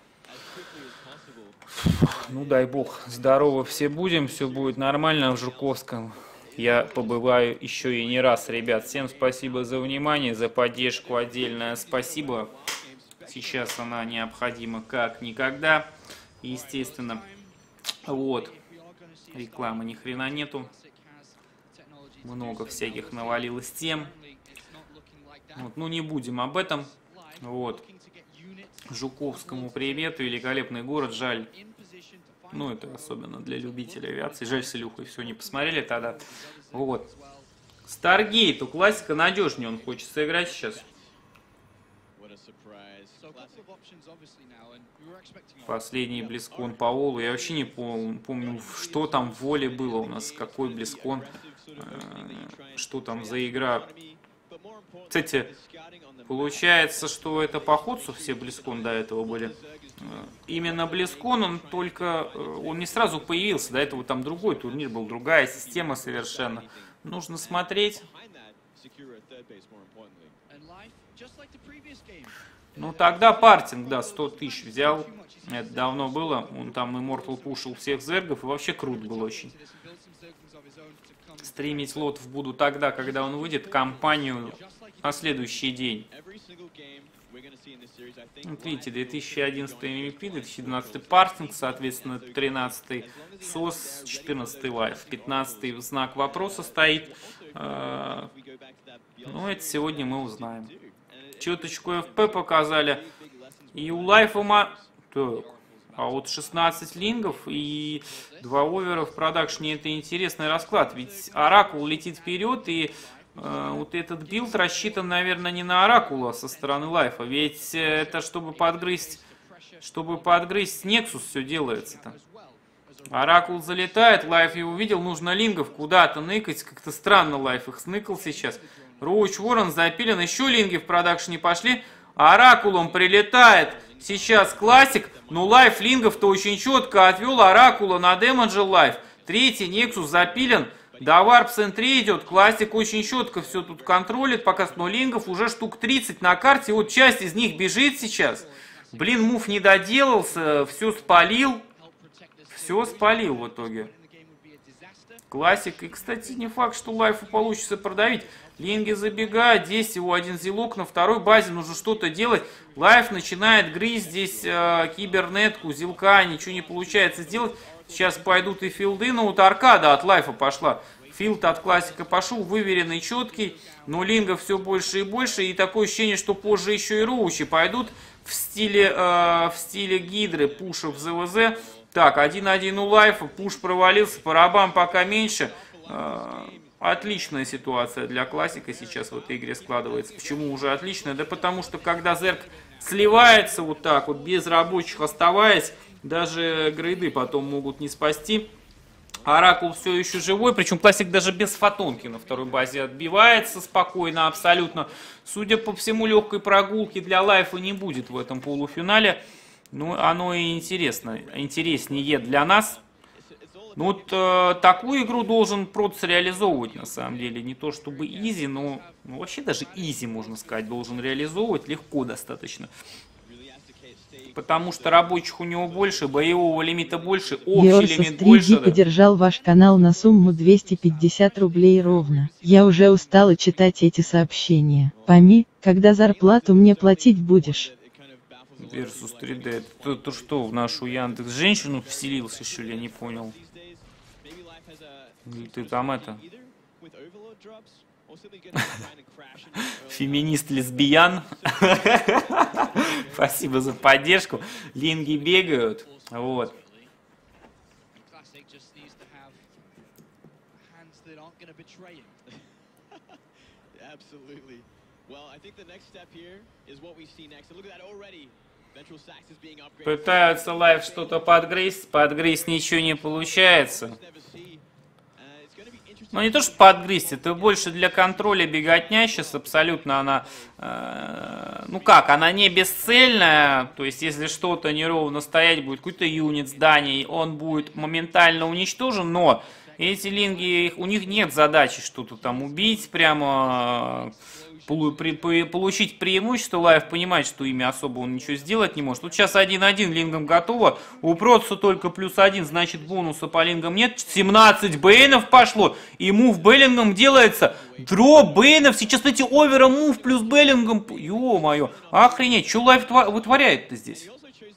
Ну, дай бог, здоровы все будем, все будет нормально в Жуковском. Я побываю еще и не раз, ребят. Всем спасибо за внимание, за поддержку отдельное спасибо. Сейчас она необходима как никогда, естественно. Вот. Рекламы ни хрена нету. Много всяких навалилось тем. Вот. Ну, не будем об этом. Вот. Жуковскому привет, великолепный город, жаль. Ну, это особенно для любителей авиации. Жаль, с Илюхой все не посмотрели тогда. Вот. Старгейт, у классика надежнее, он хочет сыграть сейчас. Последний близкон по Олу. Я вообще не помню, что там в воле было у нас, какой близкон, что там за игра. Кстати, получается, что это по ходцу все близкон до этого были. Именно близкон, он не сразу появился, до этого там другой турнир был, другая система совершенно. Нужно смотреть. Ну тогда партинг, да, 100 тысяч взял, это давно было, он там Immortal пушил всех зергов, и вообще крут был очень. Стримить лотов буду тогда, когда он выйдет, компанию на следующий день. Вот видите, 2011 MVP, 2012 партинг, соответственно, 13 СОС, 14 лайф, 15 знак вопроса стоит. Ну, это сегодня мы узнаем. Чуточку FP показали. И у лайфа... Так, а вот 16 лингов и 2 овера в продакшне — это интересный расклад. Ведь Оракул летит вперед, и вот этот билд рассчитан, наверное, не на Оракула со стороны лайфа. Ведь это чтобы подгрызть Нексус все делается-то. Оракул залетает, лайф его увидел, нужно лингов куда-то ныкать. Как-то странно лайф их сныкал сейчас. Роуч Ворон запилен, еще линги в продакшне пошли. Оракулом прилетает сейчас классик, но лайф лингов-то очень четко отвел Оракула на демеджи лайф. Третий Нексус запилен. До варп центре идет, классик очень четко все тут контролит, пока но лингов уже штук 30 на карте, вот часть из них бежит сейчас. Блин, мув не доделался, все спалил в итоге. Классик, и, кстати, не факт, что лайфу получится продавить. Линги забегают, здесь всего один зилок, на второй базе нужно что-то делать. Лайф начинает грызть здесь кибернетку, зилка, ничего не получается сделать. Сейчас пойдут и филды, но вот аркада от лайфа пошла. Филд от классика пошел, выверенный, четкий, но лингов все больше и больше. И такое ощущение, что позже еще и роучи пойдут в стиле гидры, пуша в ЗВЗ. Так, 1-1 у лайфа, пуш провалился, по рабам пока меньше. Отличная ситуация для классика сейчас в этой игре складывается. Почему уже отличная? Да потому что когда зерк сливается вот так вот, без рабочих оставаясь, даже грейды потом могут не спасти. Оракул все еще живой, причем классик даже без фотонки на второй базе отбивается спокойно абсолютно. Судя по всему, легкой прогулки для лайфа не будет в этом полуфинале. Ну, оно и интереснее для нас. Ну, вот такую игру должен Протс реализовывать на самом деле. Не то чтобы изи, но вообще даже изи, можно сказать, должен реализовывать легко достаточно. Потому что рабочих у него больше, боевого лимита больше, общий лимит больше. Да. Поддержал ваш канал на сумму 250 рублей ровно. Я уже устала читать эти сообщения. Пойми, когда зарплату мне платить будешь? Versus 3D. Это что, в нашу Яндекс женщину вселился, что ли? Я не понял. Ты там это... Феминист-лесбиян. Спасибо за поддержку. Линги бегают. Вот. Пытаются лайф что-то подгрызть. Подгрызть ничего не получается. Ну, не то, что подгрызть, это больше для контроля беготня сейчас абсолютно она, ну как, она не бесцельная, то есть если что-то неровно стоять будет, какой-то юнит зданий, он будет моментально уничтожен, но эти линги, у них нет задачи что-то там убить, прямо получить преимущество. Лайф понимает, что ими особо он ничего сделать не может. Тут сейчас 1-1, лингам готово. У Протса только +1, значит бонуса по лингам нет. 17 бейнов пошло. И мув Беллингом делается. Дроп бейнов. Сейчас, смотрите, овером мув плюс Беллингом. Ё-моё, охренеть, что Лайф вытворяет-то здесь?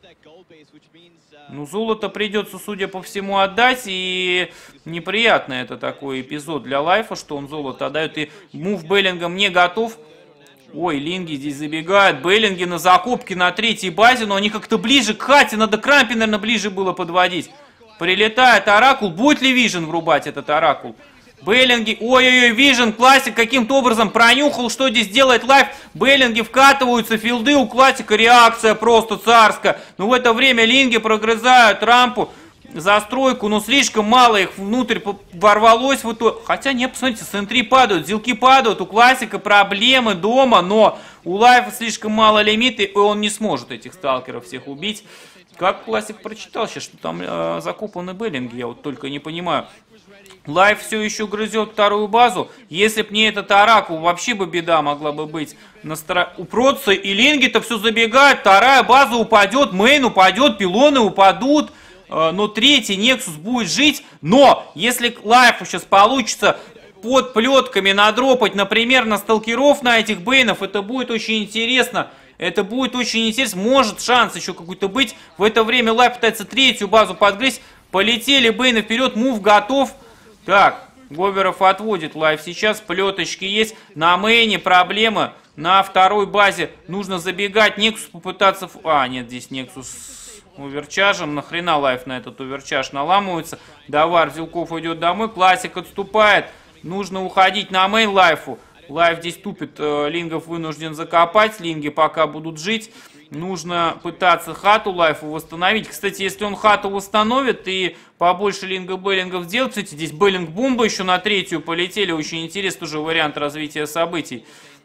Ну, золото придется, судя по всему, отдать, и неприятно это такой эпизод для Лайфа, что он золото отдает, и мув Беллингом не готов. Ой, линги здесь забегают, Беллинги на закупке на 3-й базе, но они как-то ближе к хате, надо Крампи, наверное, ближе было подводить. Прилетает Оракул, будет ли Вижен врубать этот Оракул? Беллинги, ой-ой-ой, Вижен, Классик каким-то образом пронюхал, что здесь делает Лайф. Беллинги вкатываются, филды у Классика, реакция просто царская. Но в это время линги прогрызают рампу, застройку, но слишком мало их внутрь ворвалось. Хотя, не, посмотрите, СН3 падают, зилки падают, у Классика проблемы дома, но у Лайфа слишком мало лимита, и он не сможет этих сталкеров всех убить. Как Классик прочитал сейчас, что там закопаны Беллинги, я вот только не понимаю. Лайф все еще грызет вторую базу. Если б не этот Оракул, вообще бы беда могла бы быть. У Протса и линги-то все забегают. Вторая база упадет, мейн упадет, пилоны упадут. Но третий Нексус будет жить. Но если Лайфу сейчас получится под плетками надропать, например, на сталкеров, на этих бейнов, это будет очень интересно. Это будет очень интересно. Может шанс еще какой-то быть. В это время Лайф пытается третью базу подгрызть. Полетели бейны вперед, мув готов. Так, Говеров отводит Лайф сейчас, плеточки есть, на мейне проблемы, на второй базе нужно забегать, Нексус попытаться... нет, здесь Нексус с оверчажем, нахрена Лайф на этот оверчаж наламывается, Давар Зилков идет домой, Классик отступает, нужно уходить на мейн Лайфу, Лайф здесь тупит, лингов вынужден закопать, линги пока будут жить. Нужно пытаться хату Лайфу восстановить. Кстати, если он хату восстановит и побольше линга-беллингов сделать, кстати, здесь беллинг-бомба еще на третью полетели. Очень интересный тоже вариант развития событий.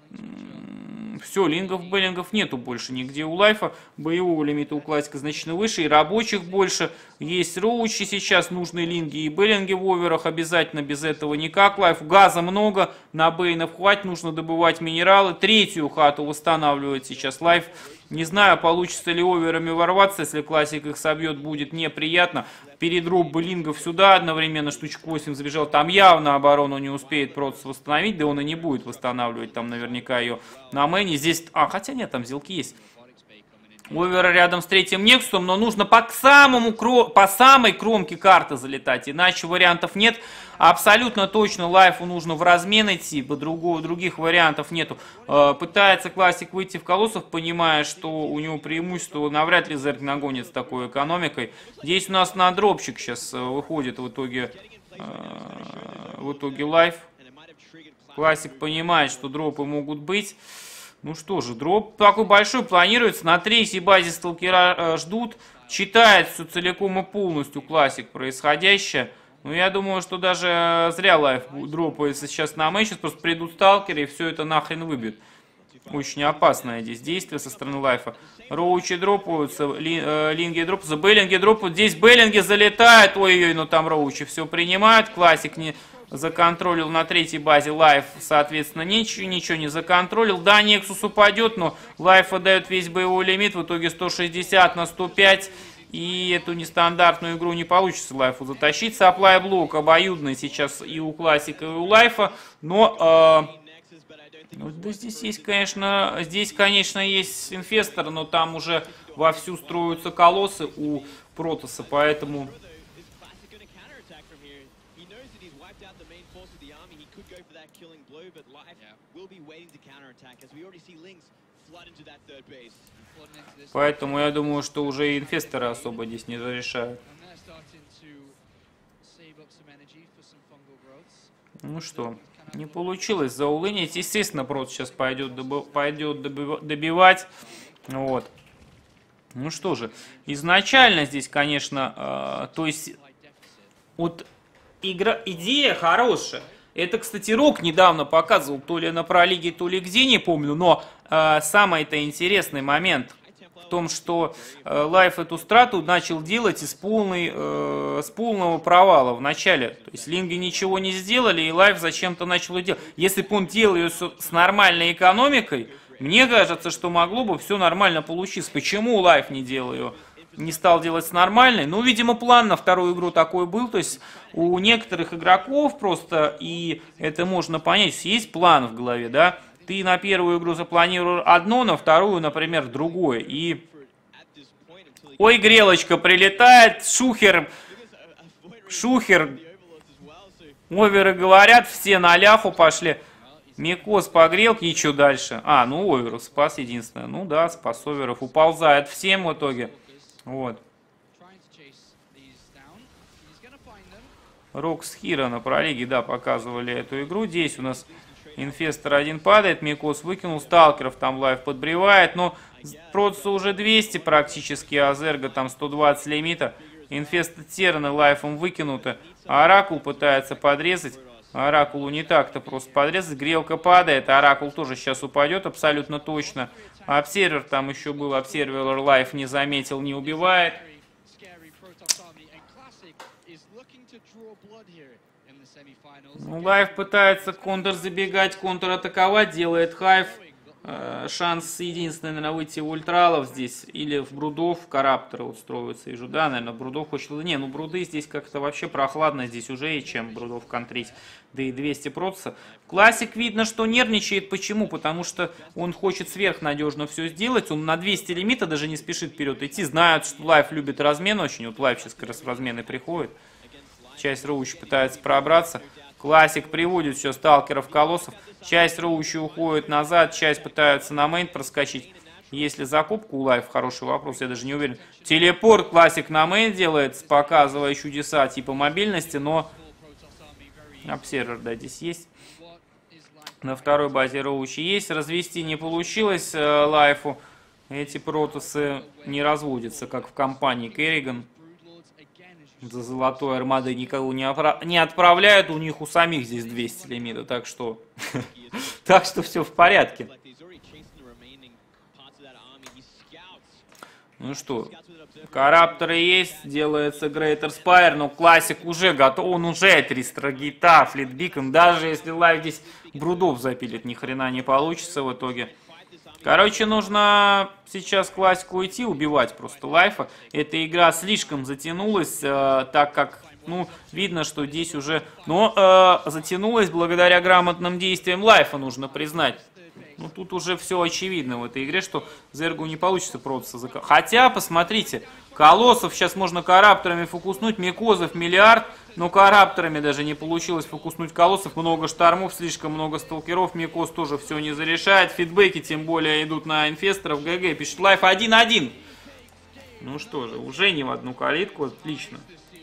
Все, лингов-беллингов нету больше нигде у Лайфа. Боевого лимита у Классика значительно выше, и рабочих больше. Есть роучи сейчас, нужны линги и беллинги в оверах. Обязательно без этого никак. Лайф, газа много, на бейнов хватит, нужно добывать минералы. Третью хату восстанавливает сейчас Лайф. Не знаю, получится ли оверами ворваться, если Классик их собьет, будет неприятно. Передроп блингов сюда одновременно, штучек 8 забежал. Там явно оборону не успеет просто восстановить, да он и не будет восстанавливать там наверняка ее на мэне. Здесь, хотя нет, там зилки есть. Овера рядом с третьим Нексусом, но нужно по самой кромке карты залетать, иначе вариантов нет. Абсолютно точно Лайфу нужно в размен идти, других вариантов нету. Пытается Классик выйти в колоссов, понимая, что у него преимущество, навряд ли Зерк нагонит с такой экономикой. Здесь у нас на дропчик сейчас выходит в итоге Лайф. Классик понимает, что дропы могут быть. Ну что же, дроп такой большой планируется. На третьей базе сталкера ждут. Читает все целиком и полностью Классик происходящее. Ну я думаю, что даже зря Лайф дропается сейчас на мейн. Сейчас просто придут сталкеры и все это нахрен выбьют. Очень опасное здесь действие со стороны Лайфа. Роучи дропаются, линги дропаются, беллинги дропаются. Здесь беллинги залетают. Ой-ой-ой, но там роучи все принимают. Классик не... законтролил на третьей базе, Лайф, соответственно, ничего не законтролил. Да, Нексус упадет, но Лайф отдает весь боевой лимит, в итоге 160 на 105. И эту нестандартную игру не получится Лайфу затащить. Саплай блок обоюдный сейчас и у Классика, и у Лайфа. Но да, здесь, конечно, есть инфестор, но там уже вовсю строятся колоссы у Протоса, поэтому... Поэтому я думаю, что уже и инфесторы особо здесь не зарешают. Ну что, не получилось заулынить. Естественно, Протос сейчас пойдет добивать. Вот. Ну что же, изначально здесь, конечно, то есть от идея хорошая. Это, кстати, Рок недавно показывал, то ли на пролиге, то ли где, не помню, но самый-то интересный момент в том, что Life эту страту начал делать с полного провала в начале. То есть Линги ничего не сделали, и Life зачем-то начал ее делать. Если бы он делал ее с нормальной экономикой, мне кажется, что могло бы все нормально получиться. Почему Life не делал ее? Не стал делать с нормальной. Ну, видимо, план на вторую игру такой был. То есть у некоторых игроков просто, и это можно понять, есть план в голове, да. Ты на первую игру запланировал одно, на вторую, например, другое. И... Ой, грелочка прилетает, шухер, оверы говорят, все на ляху пошли. Микос погрел, и что дальше? А, ну оверов спас единственное. Ну да, спас оверов. Уползает всем в итоге. Вот. Рокс Хиро на пролиге, да, показывали эту игру. Здесь у нас Инфестор один падает, Микос выкинул, Сталкеров там Лайф подбревает, но Протуса уже 200 практически, а Зерга там 120 лимита. Инфеста Терна Лайфом выкинута, а Оракул пытается подрезать. Оракулу не так-то просто подрезать. Грелка падает, Оракул тоже сейчас упадет абсолютно точно. Обсервер там еще был, Обсервер Лайф не заметил, не убивает. Ну, Лайф пытается контр-забегать, контр-атаковать, делает хайв. Шанс единственный, наверное, выйти в ультралов здесь. Или в брудов, в карапторы устроиться. Вижу, да, наверное, брудов хочет... Не, ну бруды здесь как-то вообще прохладно здесь уже, и чем брудов контрить. Да и 200 процесса. Классик видно, что нервничает. Почему? Потому что он хочет сверхнадежно все сделать. Он на 200 лимита даже не спешит вперед идти. Знают, что Лайф любит размен очень. Вот Лайф сейчас как раз в размены приходит. Часть Роучи пытается пробраться. Классик приводит все сталкеров, колоссов. Часть Роучи уходит назад, часть пытаются на мейн проскочить. Если закупку у Лайф, хороший вопрос, я даже не уверен. Телепорт Классик на мейн делает, показывая чудеса типа мобильности, но... Обсервер, да, здесь есть. На второй базе Роучи есть. Развести не получилось Лайфу. Эти протосы не разводятся, как в компании Керриган. За золотой армадой никого не отправляют, у них у самих здесь 200 лимита, так что так что все в порядке. Ну что, карапторы есть, делается Greater Spire, но Классик уже готов, он уже 300 гейта, Флитбикон, даже если Лайф здесь брудов запилит, ни хрена не получится в итоге. Короче, нужно сейчас Классику уйти, убивать просто Лайфа. Эта игра слишком затянулась, так как, ну, видно, что здесь уже... Но затянулась благодаря грамотным действиям Лайфа, нужно признать. Ну, тут уже все очевидно в этой игре, что Зергу не получится просто... Хотя, посмотрите, колоссов сейчас можно карапторами фокуснуть, Микозов миллиард, но карапторами даже не получилось фокуснуть колоссов. Много штормов, слишком много сталкеров, Микоз тоже все не зарешает. Фидбэки тем более идут на инфесторов. ГГ пишет Лайф 1-1. Ну что же, уже не в одну калитку, отлично.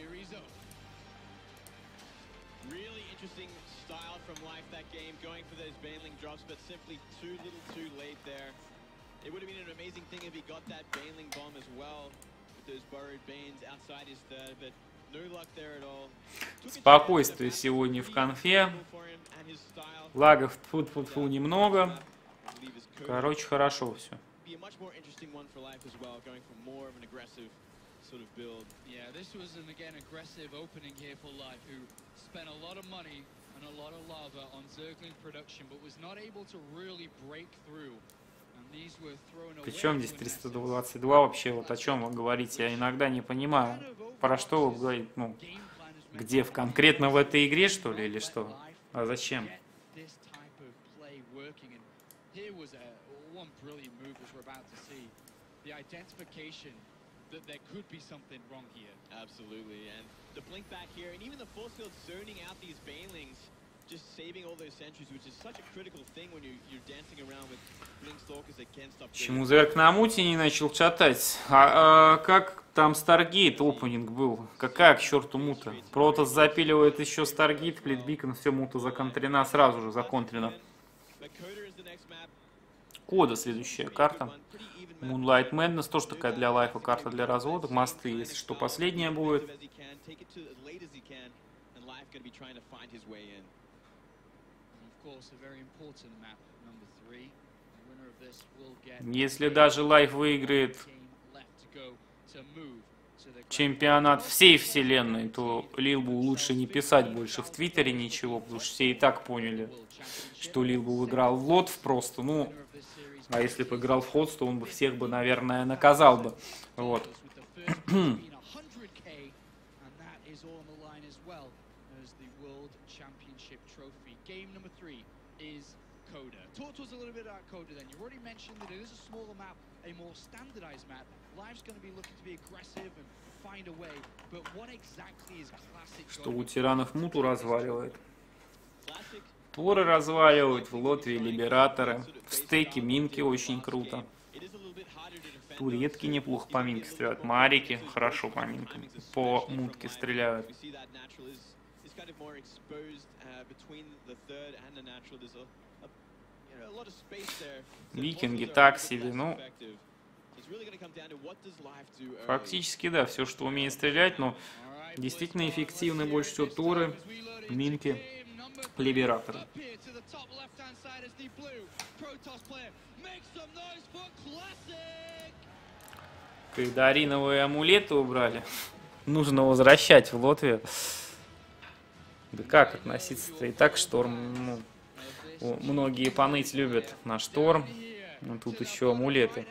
Спокойствие сегодня в конфе. Лагов тьфу-тьфу-тьфу немного. Короче, хорошо все. Причем здесь 322 вообще, вот о чем вы говорите, я иногда не понимаю, про что вы говорите, ну, где, конкретно в этой игре, что ли, или что, а зачем? Почему Зерк на муте не начал чатать? Как там Старгейт опенинг был? Какая к черту мута? Протос запиливает еще Старгейт, Флитбикон, все мута законтрена, сразу же законтрена. Кода следующая карта. Moonlight Madness, тоже такая для Лайфа карта для развода. Мосты, если что, последняя будет. going to be trying to find his way in. Of course, a very important map, number 3. The winner of this will get Если даже Life выиграет game left to go to move to the чемпионат всей вселенной, то Лилбу лучше не писать больше в Твиттере ничего, потому что все и так поняли, что Лилбу выиграл в Лотв просто, ну, а если бы играл в Ходс, то он бы всех бы, наверное, наказал бы, вот. Game number 3 is Coda. Talk to us a little bit about Coda then. You've already mentioned that it is a smaller map, a more standardized map. Live's going to be looking to be aggressive and find a way. But what exactly is classic? Что у тиранов Муту разваливает. Торы разваливают, в Лотве Либераторы. В стейке Минки очень круто. Туретки неплохо по Минке стреляют. Марики хорошо по Минкам. По Мутке стреляют. Викинги так себе, ну, фактически, да, все, что умеет стрелять, но действительно эффективны больше всего Торы, Минки, Либераторы. Когда ариновые амулеты убрали, нужно возвращать в Лотве. Да как относиться-то? И так Шторм, ну, многие поныть любят на Шторм, но тут еще амулеты.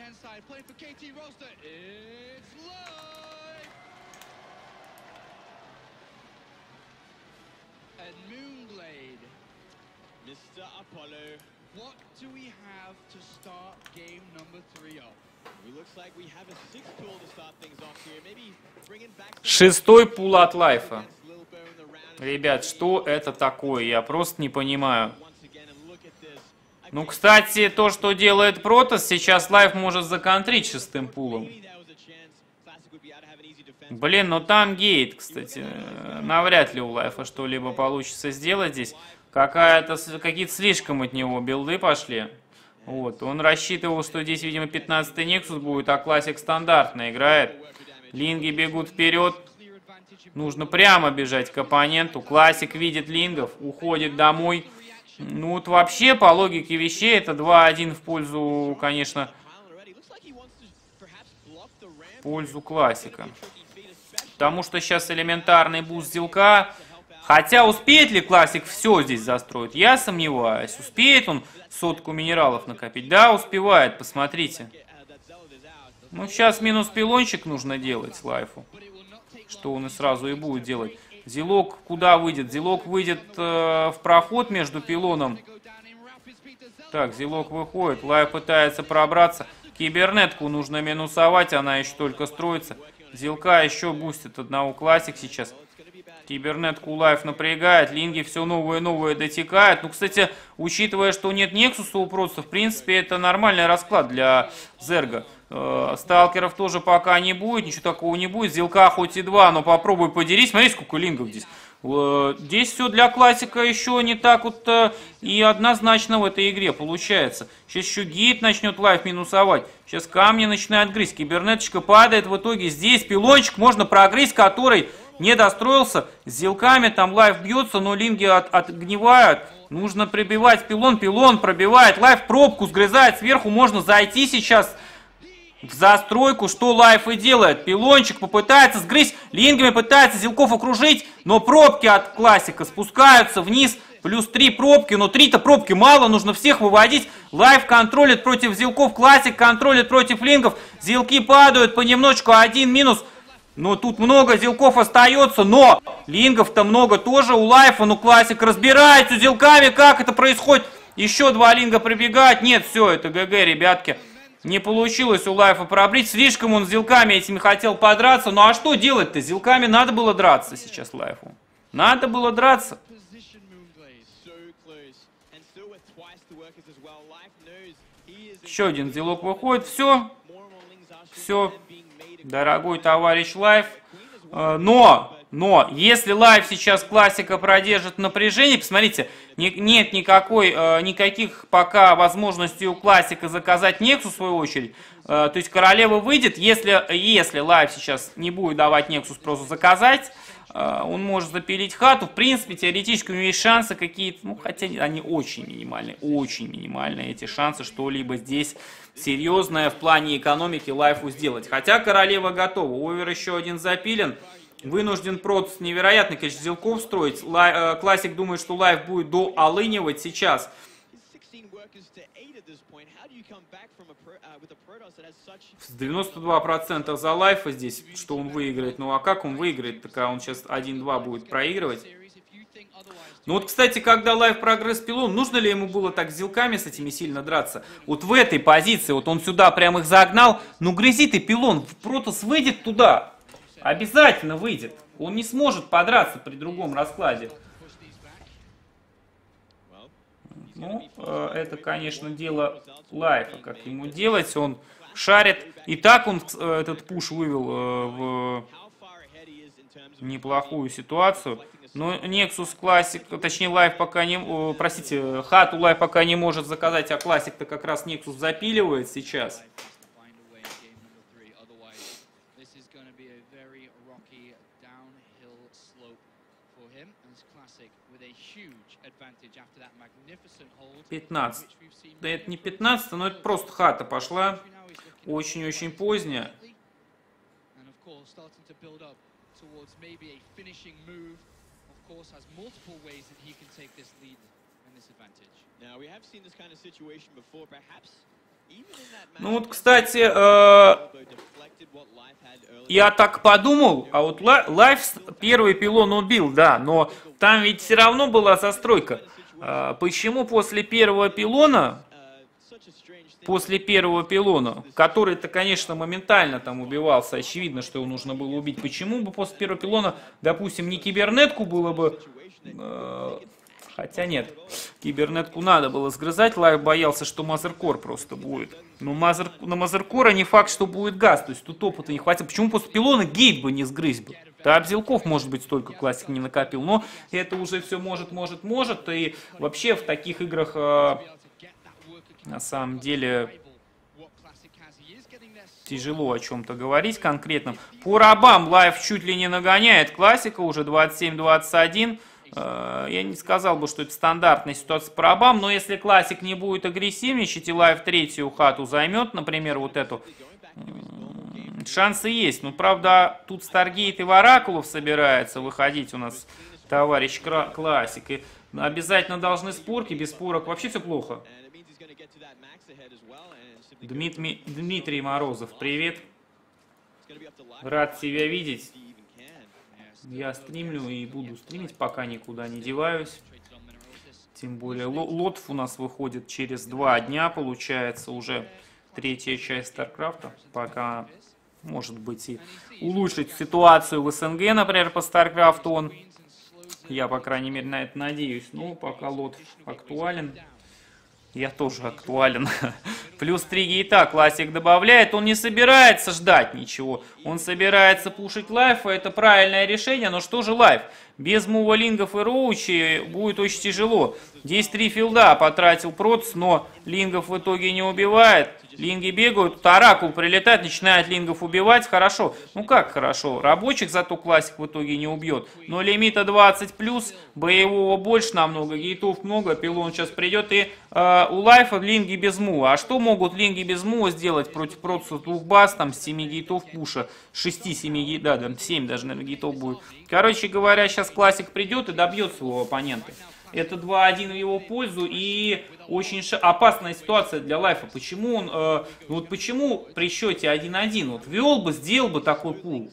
Шестой пул от Лайфа. Ребят, что это такое? Я просто не понимаю. Ну, кстати, то, что делает Протос, сейчас Лайф может законтрить шестым пулом. Блин, ну там гейт, кстати. Навряд ли у Лайфа что-либо получится сделать здесь. Какие-то слишком от него билды пошли. Вот, он рассчитывал, что здесь, видимо, 15-й Нексус будет, а Классик стандартно играет. Линги бегут вперед. Нужно прямо бежать к оппоненту. Классик видит лингов, уходит домой. Ну вот вообще, по логике вещей, это 2-1 в пользу, конечно, в пользу Классика. Потому что сейчас элементарный буст Зилка. Хотя успеет ли Классик все здесь застроить, я сомневаюсь. Успеет он сотку минералов накопить? Да, успевает, посмотрите. Ну сейчас минус пилончик нужно делать Лайфу. Что он и сразу и будет делать. Зилок куда выйдет? Зилок выйдет в проход между пилоном. Так, Зилок выходит. Лайф пытается пробраться. Кибернетку нужно минусовать, она еще только строится. Зилка еще бустит одного Классик сейчас. Кибернетку Лайф напрягает. Линги все новые и новые дотекают. Ну, кстати, учитывая, что нет Нексуса у Протоса, в принципе, это нормальный расклад для Зерга. Сталкеров тоже пока не будет, ничего такого не будет. Зилка хоть и 2, но попробуй подерись. Смотри, сколько лингов здесь. Здесь все для Классика еще не так вот и однозначно в этой игре получается. Сейчас еще гейт начнет Лайф минусовать. Сейчас камни начинают грызть. Кибернеточка падает. В итоге здесь пилончик можно прогрызть, который не достроился. С Зилками там Лайф бьется, но линги отгнивают. Нужно прибивать пилон. Пилон пробивает. Лайф пробку сгрызает. Сверху можно зайти сейчас в застройку, что Лайф и делает. Пилончик попытается сгрызть, лингами пытается Зилков окружить, но пробки от Классика спускаются вниз. Плюс 3 пробки, но 3-то пробки мало, нужно всех выводить. Лайф контролит против Зилков, Классик контролит против лингов. Зилки падают понемножку, 1 минус. Но тут много Зилков остается, но лингов-то много тоже у Лайфа. Но Классик разбирается с Зилками, как это происходит. Еще 2 линга пробегают. Нет, все, это ГГ, ребятки. Не получилось у Лайфа пробить. Слишком он с Зилками этими хотел подраться. Ну а что делать-то? С Зилками надо было драться сейчас Лайфу. Надо было драться. Еще один Зилок выходит. Все. Все. Дорогой товарищ Лайф. Но, если Лайф сейчас Классика продержит напряжение, посмотрите, нет никаких пока возможностей у Классика заказать Нексус в свою очередь. То есть королева выйдет, если Лайф сейчас не будет давать Нексус просто заказать, он может запилить хату. В принципе, теоретически у него есть шансы какие-то, ну, хотя они очень минимальные эти шансы что-либо здесь серьезное в плане экономики лайфу сделать. Хотя королева готова, овер еще один запилен. Вынужден Протус невероятный количество зелков строить. Классик думает, что лайф будет доалынивать сейчас. С 92% за лайфа здесь, что он выиграет. Ну а как он выиграет, так он сейчас 1-2 будет проигрывать. Ну вот, кстати, когда лайф прогресс пилон, нужно ли ему было так с зелками с этими сильно драться? Вот в этой позиции, вот он сюда прям их загнал. Ну грызи ты, пилон, Протус выйдет туда. Обязательно выйдет. Он не сможет подраться при другом раскладе. Ну, это, конечно, дело лайфа, как ему делать. Он шарит. И так он этот пуш вывел в неплохую ситуацию. Но Nexus Classic, точнее лайф пока не... Простите, хату лайф пока не может заказать, а Classic-то как раз Nexus запиливает сейчас. — 15. Да это не 15, но это просто хата пошла. Очень-очень поздняя. Ну вот, кстати, я так подумал, а вот лайф первый пилон убил, да, но там ведь все равно была застройка. Почему после первого пилона, который-то, конечно, моментально там убивался, очевидно, что его нужно было убить, почему бы после первого пилона, допустим, не кибернетку было бы, хотя нет, кибернетку надо было сгрызать, лайф боялся, что мазеркор просто будет. Но на мазеркора не факт, что будет газ, то есть тут опыта не хватит. Почему после пилона гейт бы не сгрызть бы? Да, обзелков, может быть, столько классик не накопил, но это уже все может, и вообще в таких играх, на самом деле, тяжело о чем-то говорить конкретно. По рабам лайф чуть ли не нагоняет классика, уже 27-21. Я не сказал бы, что это стандартная ситуация по рабам, но если классик не будет агрессивничать и лайф третью хату займет, например, вот эту, шансы есть. Но, правда, тут Старгейт и Варакулов собирается выходить у нас товарищ классик. И обязательно должны спорки, без спорок вообще все плохо. Дмитрий Морозов, привет. Рад тебя видеть. Я стримлю и буду стримить, пока никуда не деваюсь. Тем более лотов у нас выходит через 2 дня, получается, уже третья часть Старкрафта. Пока, может быть, и улучшить ситуацию в СНГ, например, по Старкрафту. Я, по крайней мере, на это надеюсь. Но пока лот актуален. Я тоже актуален. Плюс 3 гейта классик добавляет. Он не собирается ждать ничего. Он собирается пушить лайфа. Это правильное решение. Но что же лайф? Без мува лингов и роучи будет очень тяжело. Здесь 3 филда потратил Протус, но лингов в итоге не убивает. Линги бегают, Оракул прилетает, начинает лингов убивать. Хорошо. Ну как хорошо? Рабочих зато классик в итоге не убьет. Но лимита 20+, боевого больше намного, гейтов много. Пилон сейчас придет, и у лайфа линги без мува. А что могут линги без мува сделать против Протуса 2 баз, там, с 7 гейтов пуша? 6-7 гейтов, да, 7 даже, наверное, гейтов будет. Короче говоря, сейчас классик придет и добьет своего оппонента. Это 2-1 в его пользу, и очень опасная ситуация для лайфа. Почему он, вот почему при счете 1-1 вот вел бы, сделал бы такой пул?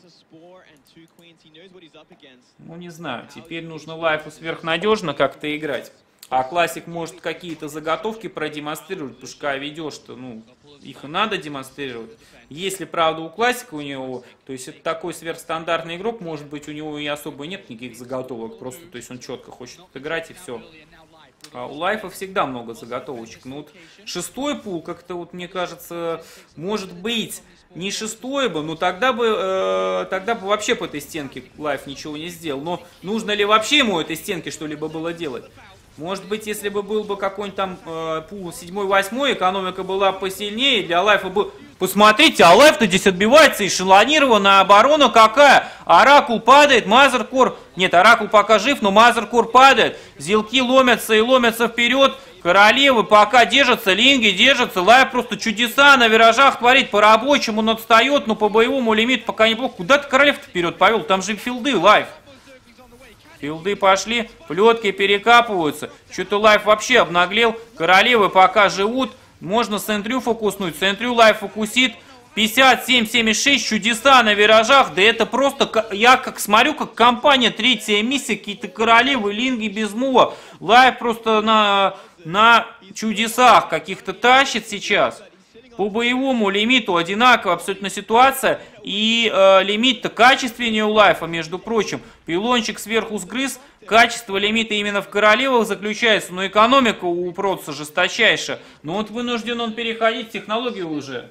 Ну не знаю, теперь нужно лайфу сверхнадежно как-то играть. А классик может какие-то заготовки продемонстрировать, пушка ведешь-то, ну, их и надо демонстрировать. Если, правда, у классика у него, то есть это такой сверхстандартный игрок, может быть, у него и особо нет никаких заготовок, просто, то есть он четко хочет играть и все. А у лайфа всегда много заготовочек. Ну вот 6-й пул, как-то вот мне кажется, может быть, не 6-й бы, но тогда бы вообще по этой стенке лайф ничего не сделал. Но нужно ли вообще ему этой стенке что-либо было делать? Может быть, если бы был бы какой-нибудь там пул 7-8, экономика была посильнее, для Алайфа был... Посмотрите, Алайф-то здесь отбивается, эшелонированная оборона какая. Оракул падает, Мазеркор... Нет, Оракул пока жив, но Мазеркор падает. Зилки ломятся и ломятся вперед. Королевы пока держатся, Линги держатся. Лайф просто чудеса на виражах творит. По рабочему он отстает, но по боевому лимиту пока неплохо. Куда ты Королев-то вперед повел? Там же филды, Лайф. Филды пошли, плетки перекапываются. Что-то Лайф вообще обнаглел. Королевы пока живут. Можно Сентрю фокуснуть. Сентрю Лайф фокусит. 57-76, чудеса на виражах. Да это просто, я как смотрю, как компания третья миссия, какие-то королевы, Линги без мува. Лайф просто на чудесах каких-то тащит сейчас. По боевому лимиту одинаковая абсолютно ситуация. И лимит-то качественнее у Лайфа, между прочим. Пилончик сверху сгрыз. Качество лимита именно в королевах заключается. Но экономика у Протса жесточайшая. Но вот вынужден он переходить в технологию уже.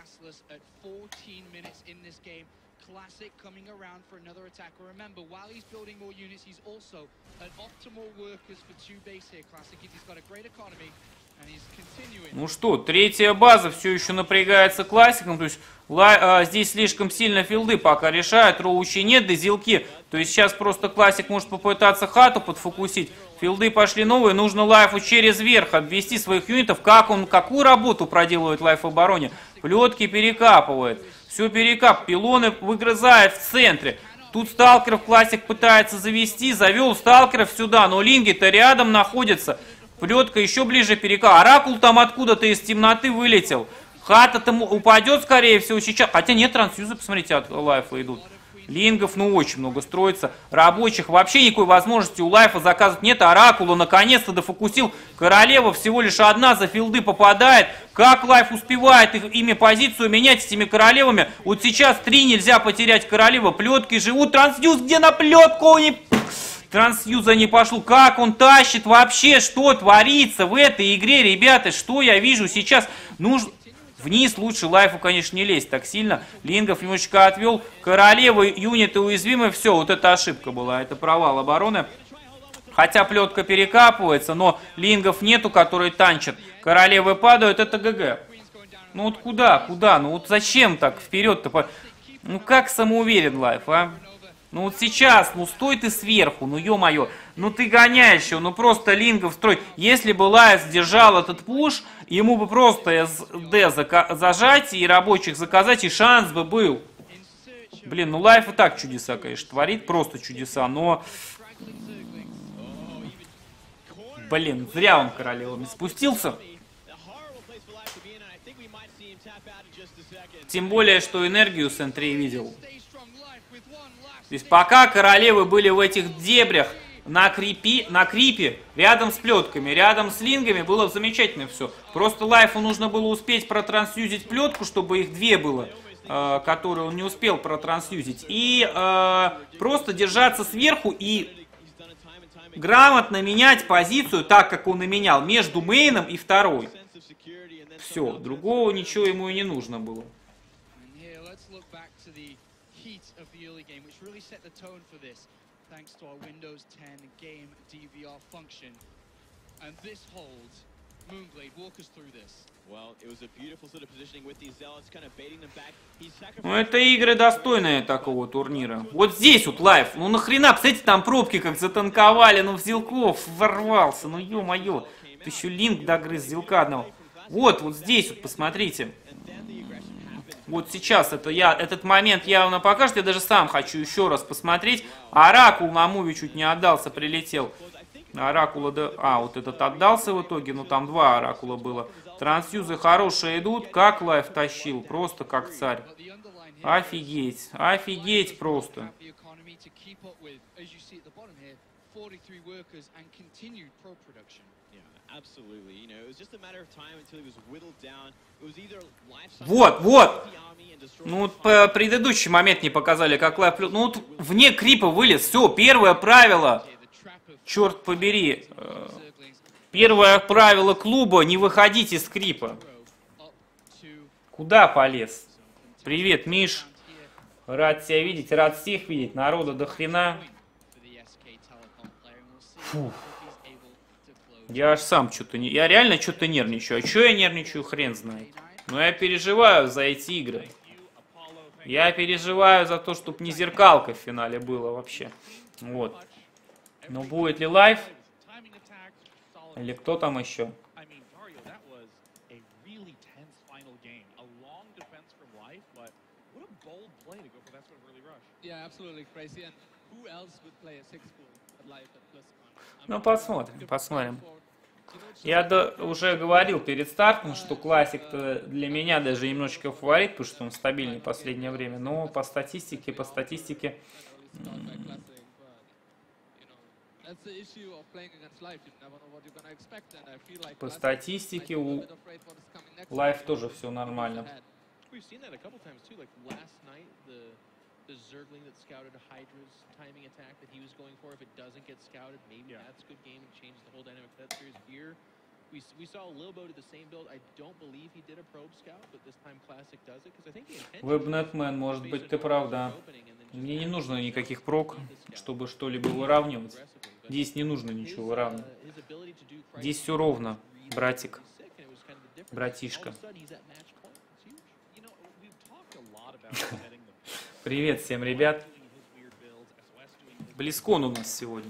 Ну что, третья база все еще напрягается классиком, то есть здесь слишком сильно филды пока решают, роучи нет, да зилки, то есть сейчас просто классик может попытаться хату подфокусить, филды пошли новые, нужно Лайфу через верх обвести своих юнитов, какую работу проделывает Лайф в обороне, плетки перекапывает, все пилоны выгрызает в центре. Тут сталкеров классик пытается завести, завел сталкеров сюда, но Линги-то рядом находится. Плетка еще ближе перека. Оракул там откуда-то из темноты вылетел. Хата-то упадет, скорее всего, сейчас. Хотя нет, трансфьюзы, посмотрите, от Лайфа идут. Лингов, ну, очень много строится. Рабочих вообще никакой возможности у Лайфа заказывать нет. Оракула наконец-то дофокусил. Королева всего лишь одна за филды попадает. Как Лайф успевает ими позицию менять этими королевами? Вот сейчас 3 нельзя потерять королева. Плетки живут. Трансфьюз где на плетку? Трансфьюза не пошел. Как он тащит вообще? Что творится в этой игре, ребята? Что я вижу сейчас? Нужно... Вниз лучше Лайфу, конечно, не лезть так сильно. Лингов немножечко отвел. Королевы, юниты уязвимы. Все, вот это ошибка была. Это провал обороны. Хотя плетка перекапывается, но Лингов нету, которые танчат. Королевы падают, это ГГ. Ну вот куда? Ну вот зачем так вперед-то? Ну как самоуверен Лайф, а? Ну вот сейчас, ну стой ты сверху, ну ё-моё, ну ты гоняешь его, ну просто Лингов строй. Если бы Лайф сдержал этот пуш, ему бы просто СД зажать и рабочих заказать, и шанс бы был. Блин, ну Лайф и так чудеса, конечно, творит, просто чудеса, но... Блин, зря он королевами спустился. Тем более, что энергию Сентрей видел. То есть пока королевы были в этих дебрях, на крипе, рядом с плетками, рядом с лингами, было замечательно все. Просто Лайфу нужно было успеть протрансфьюзить плетку, чтобы их 2 было, которые он не успел протрансфьюзить. И просто держаться сверху и грамотно менять позицию, так как он и менял, между мейном и второй. Все, другого ничего ему и не нужно было. Thanks to our Windows 10 game DVR function. And this holds. Moonglade, walk us through this. Well, it was a beautiful sort of positioning with these zealots, kind of baiting them back. Ну, это игры достойные такого турнира. Вот здесь вот Лайф. Ну, нахрена, посмотрите, там пробки как затанковали. Ну, в Зилков ворвался. Ну, ё-моё. Еще Линк догрыз Зилка одного. Вот здесь вот, посмотрите. Вот сейчас этот момент явно покажет. Я даже сам хочу еще раз посмотреть. Оракул на муве чуть не отдался, прилетел. Оракула, да... вот этот отдался в итоге, но там 2 оракула было. Трансфьюзы хорошие идут. Как Лайф тащил, просто как царь. Офигеть, офигеть просто. Вот. Ну вот предыдущий момент не показали, как Лайф... Ну вот вне крипа вылез. Все, первое правило. Черт побери. Первое правило клуба: не выходить из крипа. Куда полез? Привет, Миш. Рад тебя видеть, рад всех видеть. Народа до хрена. Фух. Я аж сам что-то не... Я реально что-то нервничаю. А что я нервничаю, хрен знает. Но я переживаю за эти игры. Я переживаю за то, чтобы не зеркалка в финале было вообще. Вот. Но будет ли лайв? Или кто там еще? Ну, посмотрим, посмотрим. Я уже говорил перед стартом, что классик-то для меня даже немножечко фаворит, потому что он стабильный в последнее время. Но по статистике, у Live тоже все нормально. The Zergling that scouted Hydra's timing attack that he was going for. If it doesn't get scouted, maybe that's a good game and changes the whole dynamic of that series. Here, we saw Lilbo do the same build. I don't believe he did a probe scout, but this time Classic does it because I think the intention. WebNetman, может быть, ты прав, да. Мне не нужно никаких прок, чтобы что-либо выравнивать. Здесь не нужно ничего выравнивать. Здесь все ровно, братик, братишка. Привет всем, ребят. Близкон у нас сегодня.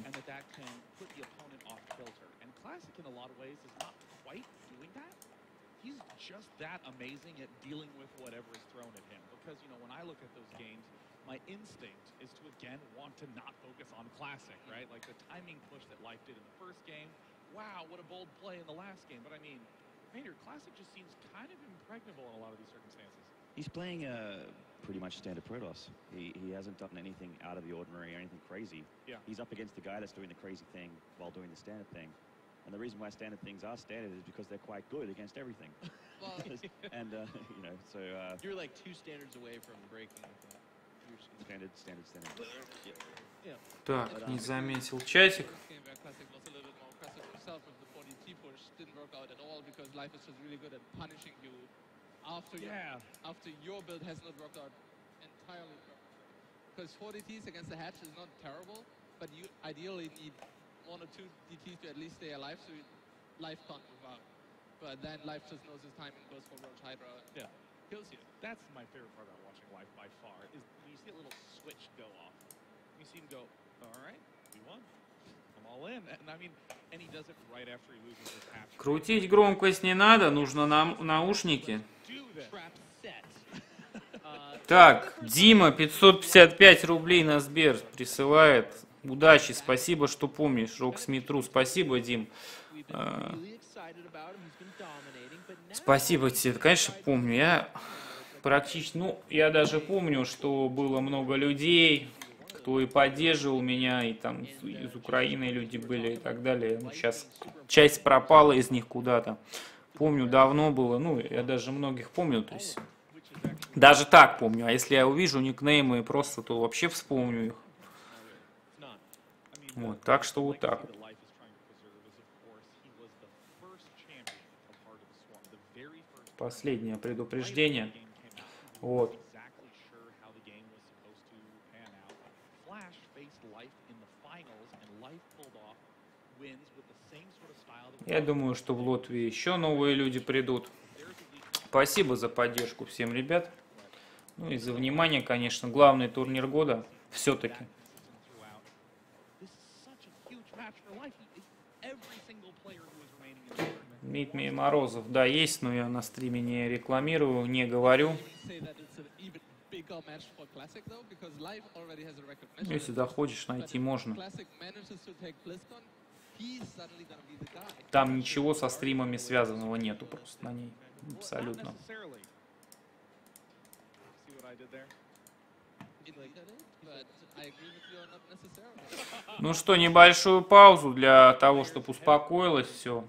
My instinct is to again want to not focus on Classic, right? Like the timing push that Life did in the first game. Wow, what a bold play in the last game. But I mean, Painter, Classic just seems kind of impregnable in a lot of these circumstances. He's playing pretty much standard Protoss. He hasn't done anything out of the ordinary or anything crazy. Yeah. He's up against the guy that's doing the crazy thing while doing the standard thing. And the reason why standard things are standard is because they're quite good against everything. Well, and, you know, so... you're like 2 standards away from breaking with that. Standard. Yeah. Так, не заметил чатик. After your build has not worked out entirely. Because 4 DTs against the hatch is not terrible, but you ideally need 1 or 2 DTs to at least stay alive, so Life can't move out. But then Life just knows his timing, goes for Roach Hydra. Yeah. Kills you. That's my favorite part about watching Life by far, is when you see a little switch go off. You see him go, all right, we won. I'm all in. And I mean, and he does it right after he loses his hatch. Крутить громкость не надо, нужно нам наушники. Так, Дима 555 рублей на Сбер присылает. Удачи, спасибо, что помнишь. Роксмитру, спасибо, Дим. Спасибо тебе, конечно, помню. Я практически, ну, я даже помню, что было много людей, кто и поддерживал меня, и там из Украины люди были и так далее. Ну, сейчас часть пропала из них куда-то. Помню, давно было, ну, я даже многих помню, то есть даже так помню. А если я увижу никнеймы просто, то вообще вспомню их. Вот, так что вот так вот. Последнее предупреждение. Вот. Я думаю, что в Латвии еще новые люди придут. Спасибо за поддержку всем, ребят. Ну и за внимание, конечно. Главный турнир года все-таки. Дмитрий Морозов, да, есть, но я на стриме не рекламирую, не говорю. Если захочешь, найти можно. Там ничего со стримами связанного нету просто на ней. Абсолютно. Ну что, небольшую паузу для того, чтобы успокоилось все.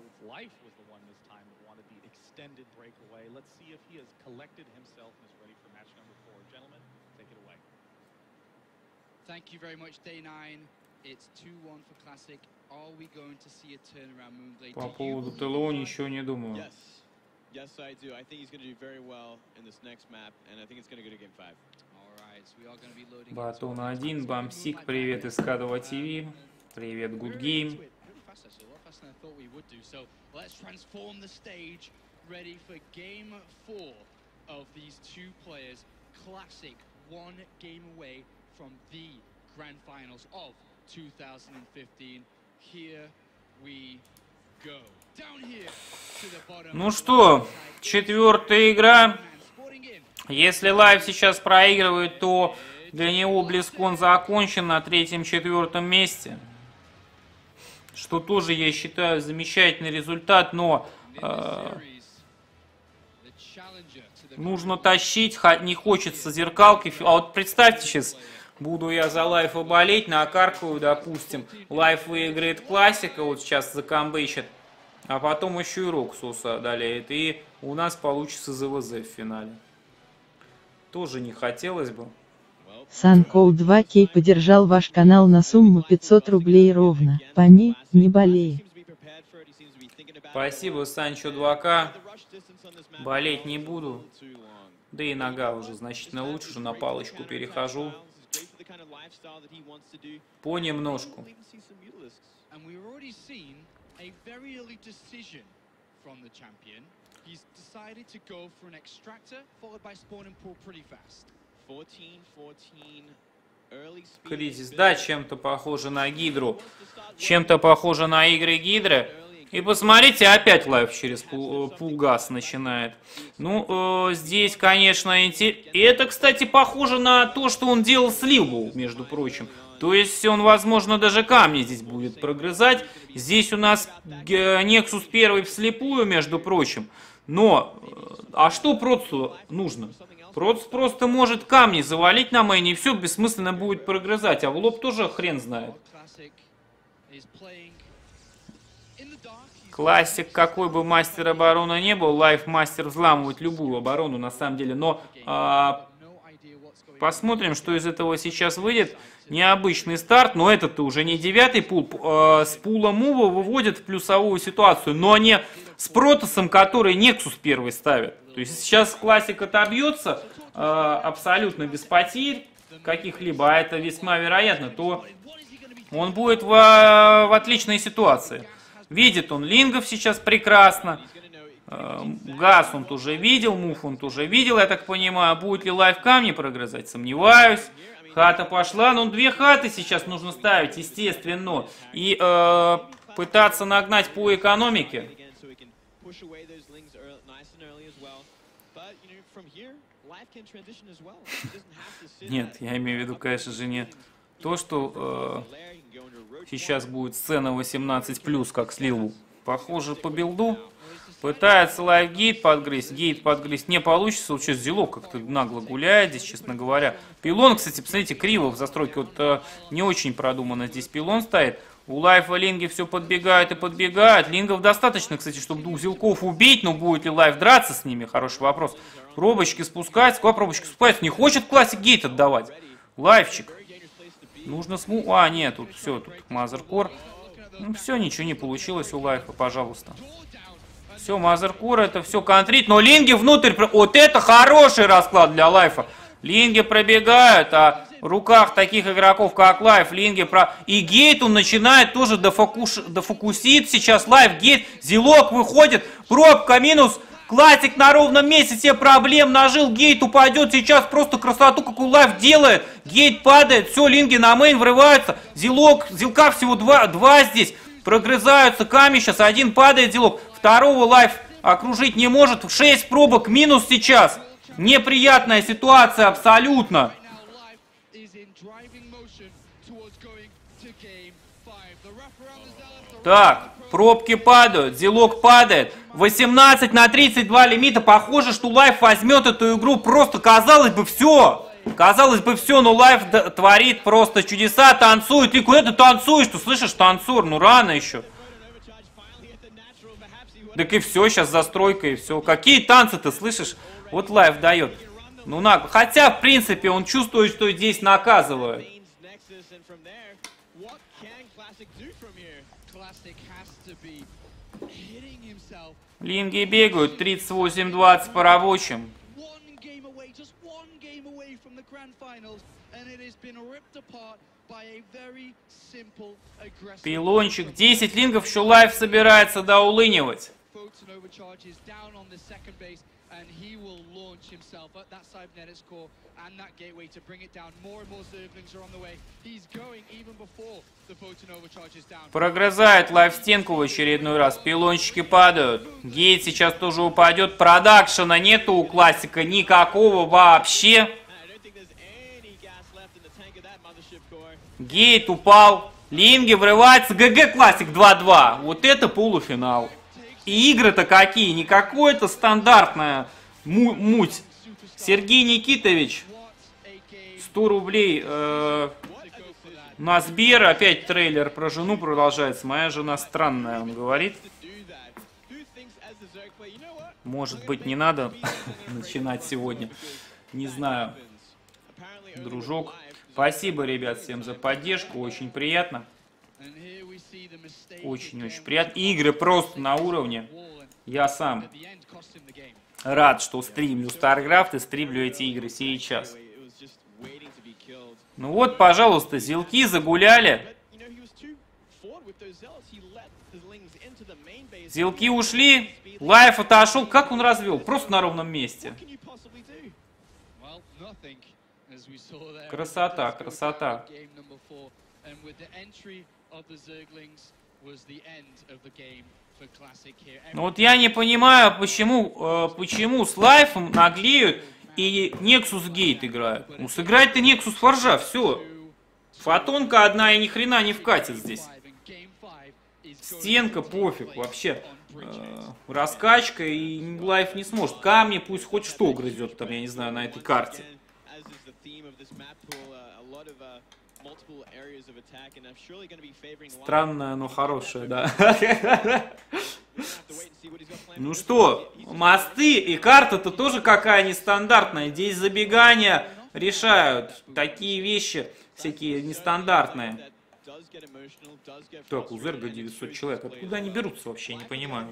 Thank you very much, Day 9. It's 2-1 for Classic. Are we going to see a turnaround, Moonblade? По поводу ТЛО ничего не думаю. Yes, I do. I think he's going to do very well in this next map, and I think it's going to go to Game 5. Alright, so we are going to be loading. Батон 1, Бамсик, привет из Кадова ТВ, привет Good Game. faster, so a lot faster than I thought we would do. So let's transform the stage, ready for game 4 of these two players. Classic, one game away from the grand finals of 2015. Here we go. Down here to the bottom. Ну что, 4-я игра. Если Live сейчас проигрывает, то для него BlizzCon закончен на 3-4 месте. Что тоже, я считаю, замечательный результат, но нужно тащить, не хочется зеркалки. А вот представьте сейчас, буду я за Live болеть, накаркаю, допустим, Live выиграет классика, вот сейчас закамбэчит, а потом еще и Роксуса одолеет, и у нас получится ЗВЗ в финале. Тоже не хотелось бы. Санкоу 2К поддержал ваш канал на сумму 500 рублей ровно. Пами, не болей. Спасибо, Санчо 2К. Болеть не буду. Да и нога уже значительно лучше, уже на палочку перехожу. Понемножку. Кризис, да, чем-то похоже на Гидру. Чем-то похоже на игры Гидры. И посмотрите, опять Live через пулгас начинает. Ну, здесь, конечно, интересно. И это, кстати, похоже на то, что он делал с Ливбу, между прочим. То есть он, возможно, даже камни здесь будет прогрызать. Здесь у нас Nexus 1 вслепую, между прочим. Но, а что Протсу нужно? Протс просто может камни завалить на мейне, и все бессмысленно будет прогрызать. А в лоб тоже хрен знает. Классик, какой бы мастер обороны не был, Live мастер взламывает любую оборону, на самом деле. Но посмотрим, что из этого сейчас выйдет. Необычный старт, но этот уже не 9-й пул. С пула мува выводят в плюсовую ситуацию, но не с Протосом, который Nexus 1 ставит. То есть сейчас классик отобьется абсолютно без потерь каких-либо, а это весьма вероятно, то он будет в отличной ситуации. Видит он лингов сейчас прекрасно. Газ он тоже видел, мув он тоже видел, я так понимаю. Будет ли Live камни прогрызать, сомневаюсь. Хата пошла, ну 2 хаты сейчас нужно ставить, естественно. И пытаться нагнать по экономике. Нет, я имею в виду, конечно же, не то, что сейчас будет сцена 18+, как с Лилу. Похоже по билду. Пытается Live гейт подгрызть не получится. Вот сейчас Зилок как-то нагло гуляет здесь, честно говоря. Пилон, кстати, посмотрите, криво в застройке. Вот не очень продуманно здесь пилон стоит. У Live линги все подбегают и подбегают. Лингов достаточно, кстати, чтобы 2 зилков убить, но будет ли Live драться с ними? Хороший вопрос. Пробочки спускаются. Куда пробочки спускаются? Не хочет классик гейт отдавать. Лайвчик. Нужно сму... А, нет, тут все, тут Мазеркор. Ну все, ничего не получилось у Лайфа, пожалуйста. Все, Мазеркор, это все контрит, но линги внутрь... Вот это хороший расклад для Лайфа. Линги пробегают, а в руках таких игроков, как Live, линги про... И гейт он начинает тоже дофокусить сейчас. Live, гейт, Зилок выходит, пробка минус... Классик на ровном месте себе проблем нажил, гейт упадет сейчас, просто красоту, какую Live делает. Гейт падает, все, линги на мейн врываются. Зилка всего два здесь, прогрызаются камни, сейчас один падает Зилок. Второго Live окружить не может, 6 пробок минус сейчас. Неприятная ситуация абсолютно. Так, пробки падают, Зилок падает. 18 на 32 лимита. Похоже, что Live возьмет эту игру. Просто, казалось бы, все. Казалось бы, все, но Live творит просто чудеса, танцует. И куда ты танцуешь? Ты слышишь, танцор? Ну, рано еще. Так и все, сейчас застройка и все. Какие танцы ты слышишь? Вот Live дает. Ну, нагло. Хотя, в принципе, он чувствует, что здесь наказывают. Линги бегают, 38-20 по рабочим. Пилончик. 10 лингов, еще лайф собирается доулынивать. And he will launch himself at that cybernetics core and that gateway to bring it down. More and more Zerglings are on the way. He's going even before the Photon overcharge is down. Прогрызает лайфстенку в очередной раз. Пилончики падают. Гейт сейчас тоже упадет. Продакшена нету у классика никакого вообще. Гейт упал. Линги врывается. ГГ классик 2-2. Вот это полуфинал. И игры-то какие? Не какое-то стандартная муть. Сергей Никитович. 100 рублей на Сбер. Опять трейлер про жену продолжается. Моя жена странная, он говорит. Может быть, не надо начинать сегодня. Не знаю. Дружок. Спасибо, ребят, всем за поддержку. Очень приятно. Очень-очень приятно. Игры просто на уровне. Я сам рад, что стримлю StarCraft и стримлю эти игры сейчас. Ну вот, пожалуйста, зелки загуляли. Зелки ушли. Лайф отошел. Как он развел? Просто на ровном месте. Красота, красота. Ну вот я не понимаю, почему с лайфом наглеют и Nexus Gate играют. Ну сыграть ты Nexus Форжа, все. Фотонка одна и ни хрена не вкатит здесь. Стенка, пофиг вообще. Раскачка и лайф не сможет. Камни пусть хоть что грызет там, я не знаю, на этой карте. Странное, но хорошее, да. Ну что, мосты и карта-то тоже какая нестандартная. Здесь забегания решают такие вещи, всякие нестандартные. Так, у Зерга 900 человек. Откуда они берутся вообще, не понимаю.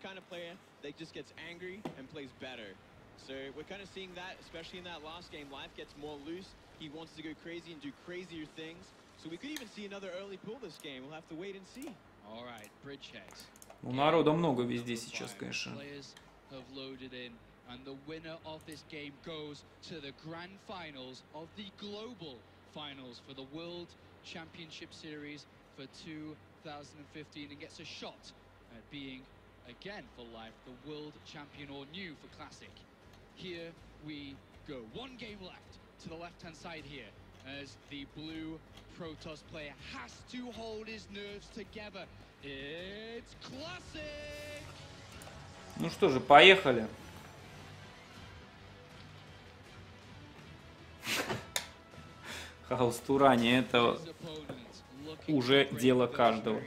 So we're kind of seeing that, especially in that last game. Life gets more loose. He wants to go crazy and do crazier things. So we could even see another early pull this game. We'll have to wait and see. All right, bridgeheads. Ну, народа много везде сейчас, конечно. And the winner of this game goes to the grand finals of the global finals for the World Championship Series for 2015 and gets a shot at being, again for life, the world champion or new for Classic. Here we go. One game left to the left-hand side here as the blue Protoss player has to hold his nerves together. It's Classic! Ну что же, поехали. Хаос Турани, это уже дело каждого.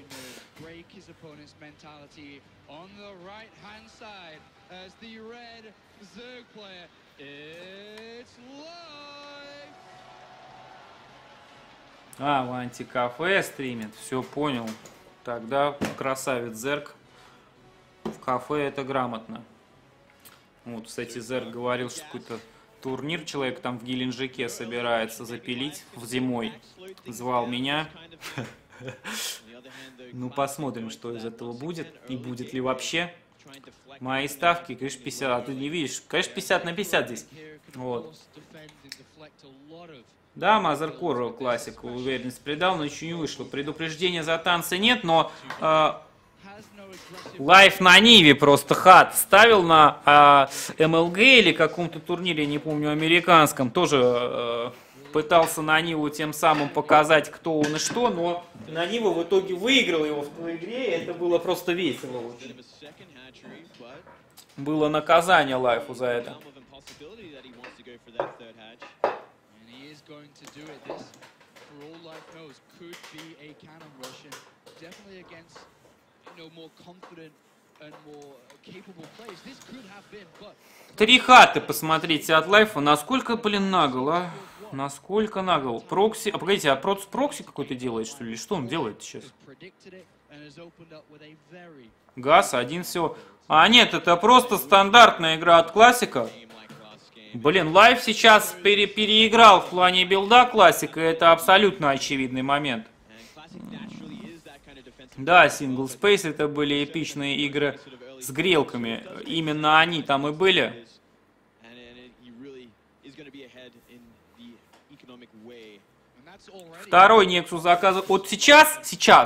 А, в антикафе стримит, все понял. Тогда красавец Зерк. В кафе это грамотно. Вот, кстати, Зерк говорил, что какой-то турнир человек там в Геленджике собирается запилить в зимой. Звал меня. Ну, посмотрим, что из этого будет. И будет ли вообще. Мои ставки, конечно, 50. А ты не видишь? Конечно, 50 на 50 здесь. Вот. Да, Мазеркор классику уверенность придал, но еще не вышло. Предупреждения за танцы нет, но... Лайф на Ниве просто хат ставил на МЛГ или каком-то турнире, не помню, американском. Тоже пытался на Ниву тем самым показать, кто он и что, но на Ниву в итоге выиграл его в той игре, и это было просто весело очень. Было наказание Лайфу за это. Три хаты, посмотрите, от Лайфа. Насколько, блин, нагл, а? Насколько нагл. Прокси... А, погодите, а прокси какой-то делает, что ли? Что он делает сейчас? Газ, один всего. А, нет, это просто стандартная игра от классика. Блин, Лайв сейчас переиграл в плане билда классика, это абсолютно очевидный момент. Да, Single Space это были эпичные игры с грелками. Именно они там и были. Второй Nexus заказывает. Вот сейчас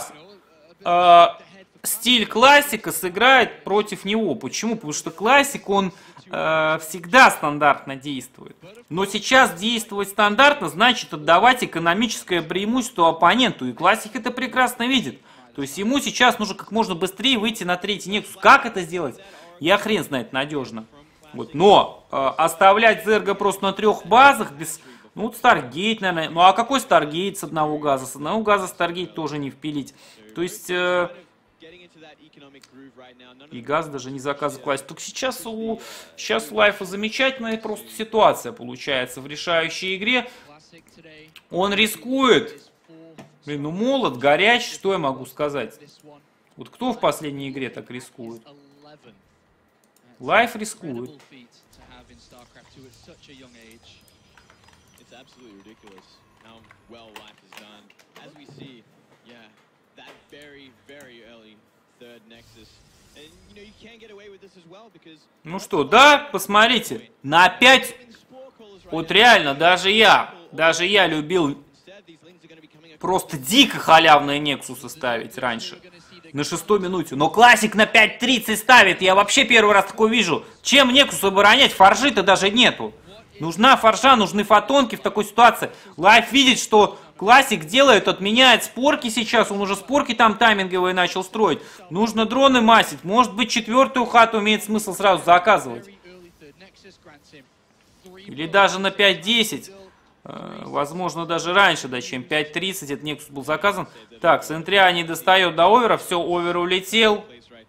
стиль классика сыграет против него. Почему? Потому что классик, он всегда стандартно действует. Но сейчас действовать стандартно значит отдавать экономическое преимущество оппоненту. И классик это прекрасно видит. То есть ему сейчас нужно как можно быстрее выйти на третий Nexus. Как это сделать? Я хрен знает надежно. Вот. Но оставлять Зерга просто на 3 базах без... Ну, вот Старгейт, наверное. Ну, а какой Старгейт с одного газа? С одного газа Старгейт тоже не впилить. То есть... и газ даже не заказывает классик. Только сейчас у Лайфа замечательная просто ситуация получается в решающей игре. Он рискует. Блин, ну молод, горяч, что я могу сказать? Вот кто в последней игре так рискует? Лайф рискует. Ну что, да, посмотрите, на 5, вот реально, даже я любил просто дико халявные Нексусы ставить раньше, на 6-й минуте. Но классик на 5.30 ставит, я вообще первый раз такое вижу. Чем Нексус оборонять, форжи-то даже нету. Нужна форжа, нужны фотонки в такой ситуации. Лайф видит, что классик делает, отменяет спорки сейчас, он уже спорки там тайминговые начал строить. Нужно дроны масить, может быть 4-ю хату имеет смысл сразу заказывать. Или даже на 5.10. Возможно, даже раньше, да, чем 5.30 этот Nexus был заказан. Так, Сентря не достает до овера, все, овер улетел.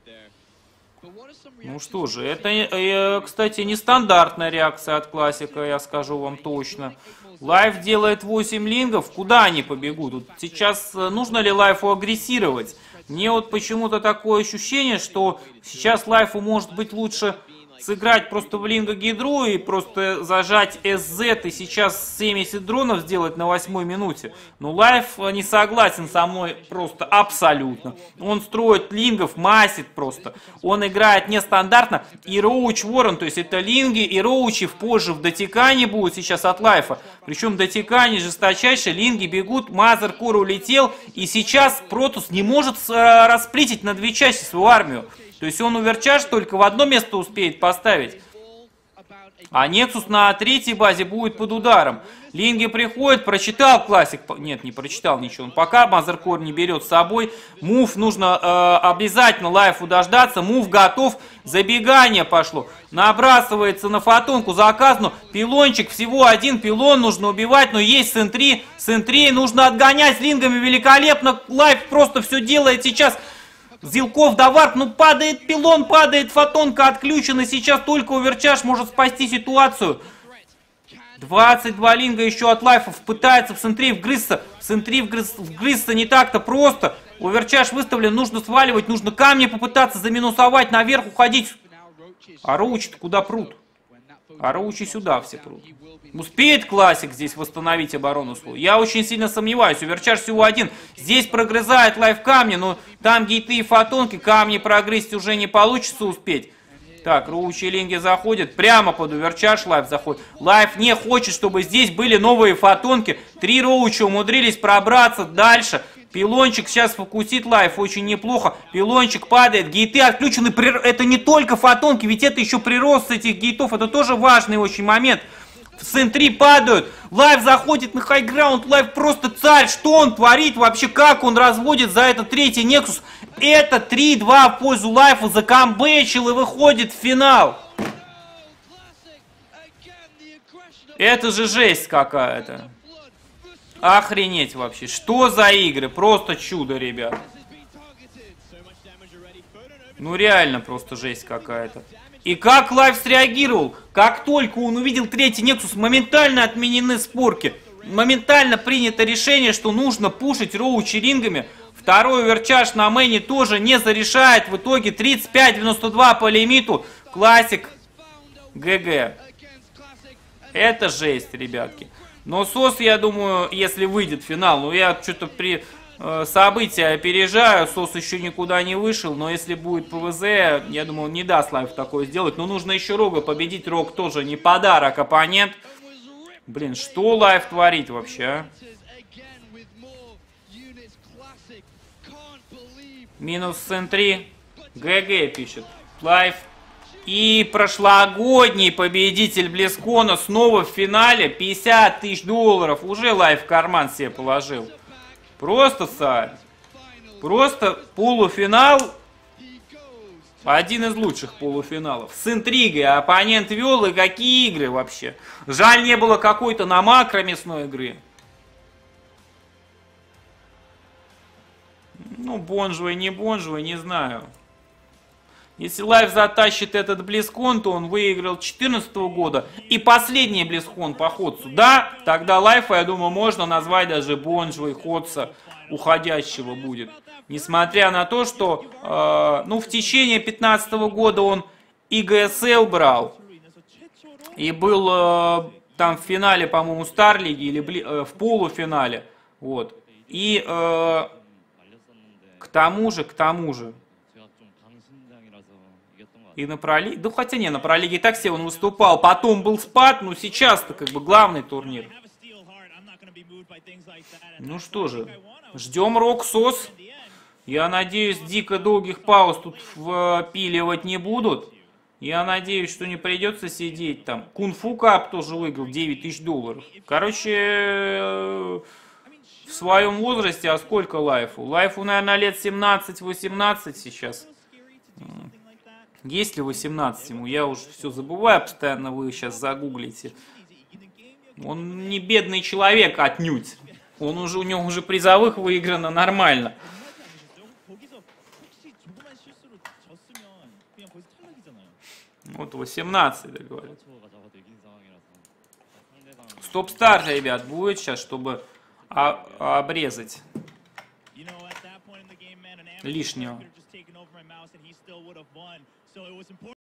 Ну что же, это, кстати, нестандартная реакция от классика, я скажу вам точно. Лайф делает 8 лингов, куда они побегут? Тут сейчас нужно ли Лайфу агрессировать? Мне вот почему-то такое ощущение, что сейчас Лайфу может быть лучше сыграть просто в Линга Гидру и просто зажать SZ и сейчас 70 дронов сделать на 8-й минуте. Но Лайф не согласен со мной просто абсолютно. Он строит лингов, масит просто. Он играет нестандартно. И Роуч Ворон, то есть это линги и роучи позже в дотекане будут сейчас от Лайфа. Причем дотекане жесточайшие, линги бегут, Мазер Кор улетел. И сейчас Протус не может расплитить на 2 части свою армию. То есть он Уверчаж только в одно место успеет поставить. А Nexus на 3-й базе будет под ударом. Линги приходит, прочитал классик. Нет, не прочитал ничего. Он пока Мазеркор не берет с собой. Мув нужно обязательно Лайфу дождаться. Мув готов. Забегание пошло. Набрасывается на фотонку заказну. Пилончик, всего 1 пилон нужно убивать. Но есть Сентри. Сентри нужно отгонять лингами великолепно. Лайф просто все делает сейчас. Зилков до варп, ну падает пилон, падает фотонка, отключена. Сейчас только Уверчаж может спасти ситуацию. 22 линга еще от Лайфов пытается в центре вгрызться. В центре вгрызться не так-то просто. Уверчаж выставлен, нужно сваливать, нужно камни попытаться заминусовать, наверх уходить. А роучи-то куда прут? А роучи сюда все прут. Успеет классик здесь восстановить оборону свою? Я очень сильно сомневаюсь. Уверчаж всего 1. Здесь прогрызает Лайф камни, но там гейты и фотонки. Камни прогрызть уже не получится успеть. Так, роучи и линги заходят. Прямо под Уверчаж Лайф заходит. Лайф не хочет, чтобы здесь были новые фотонки. 3 роучи умудрились пробраться дальше. Пилончик сейчас фокусит Лайф очень неплохо. Пилончик падает, гейты отключены. Это не только фотонки, ведь это еще прирост этих гейтов. Это тоже важный очень момент. В центре падают. Лайф заходит на хайграунд. Лайф просто царь. Что он творит вообще? Как он разводит за этот 3-й Nexus? Это 3-2 в пользу Лайфа. Закамбэчил и выходит в финал. Это же жесть какая-то. Охренеть вообще. Что за игры? Просто чудо, ребят. Ну реально просто жесть какая-то. И как Лайф среагировал? Как только он увидел 3-й Nexus, моментально отменены спорки. Моментально принято решение, что нужно пушить роучи рингами. Второй Уверчаж на мэне тоже не зарешает. В итоге 35-92 по лимиту. Классик. ГГ. Это жесть, ребятки. Но СОС, я думаю, если выйдет в финал, ну я что-то при события опережаю, СОС еще никуда не вышел, но если будет ПВЗ, я думаю, он не даст Лайв такое сделать. Но нужно еще Рога победить, Рог тоже не подарок, оппонент. Блин, что Лайв творит вообще, а? Минус Сэн-3. ГГ пишет. Лайв. И прошлогодний победитель Близкона снова в финале. 50 тысяч долларов. Уже Лайв в карман себе положил. Просто царь. Просто полуфинал. Один из лучших полуфиналов. С интригой. Оппонент вел, и какие игры вообще. Жаль, не было какой-то на макро мясной игры. Ну, бонжевый, не знаю. Если Лайв затащит этот Близкон, то он выиграл 2014 года. И последний Близкон по Ходсу. Да, тогда Лайфа, я думаю, можно назвать даже бонжевый Ходса уходящего будет. Несмотря на то, что ну, в течение 2015 года он и ГСЛ брал. И был там в финале, по-моему, Старлиги или в полуфинале. Вот. И к тому же. И на пролиге, ну хотя не, на пролиге и так себе он выступал. Потом был спад, но сейчас-то как бы главный турнир. Ну что же, ждем Рог СОС. Я надеюсь, дико долгих пауз тут впиливать не будут. Я надеюсь, что не придется сидеть там. Кунг-фу Кап тоже выиграл 9 тысяч долларов. Короче, в своем возрасте, а сколько Лайфу? Лайфу, наверное, лет 17-18 сейчас. Есть ли 18 ему? Я уже все забываю, постоянно вы сейчас загуглите. Он не бедный человек отнюдь. У него уже призовых выиграно нормально. Вот 18, да, говорят. Стоп-старт, ребят, будет сейчас, чтобы обрезать лишнего.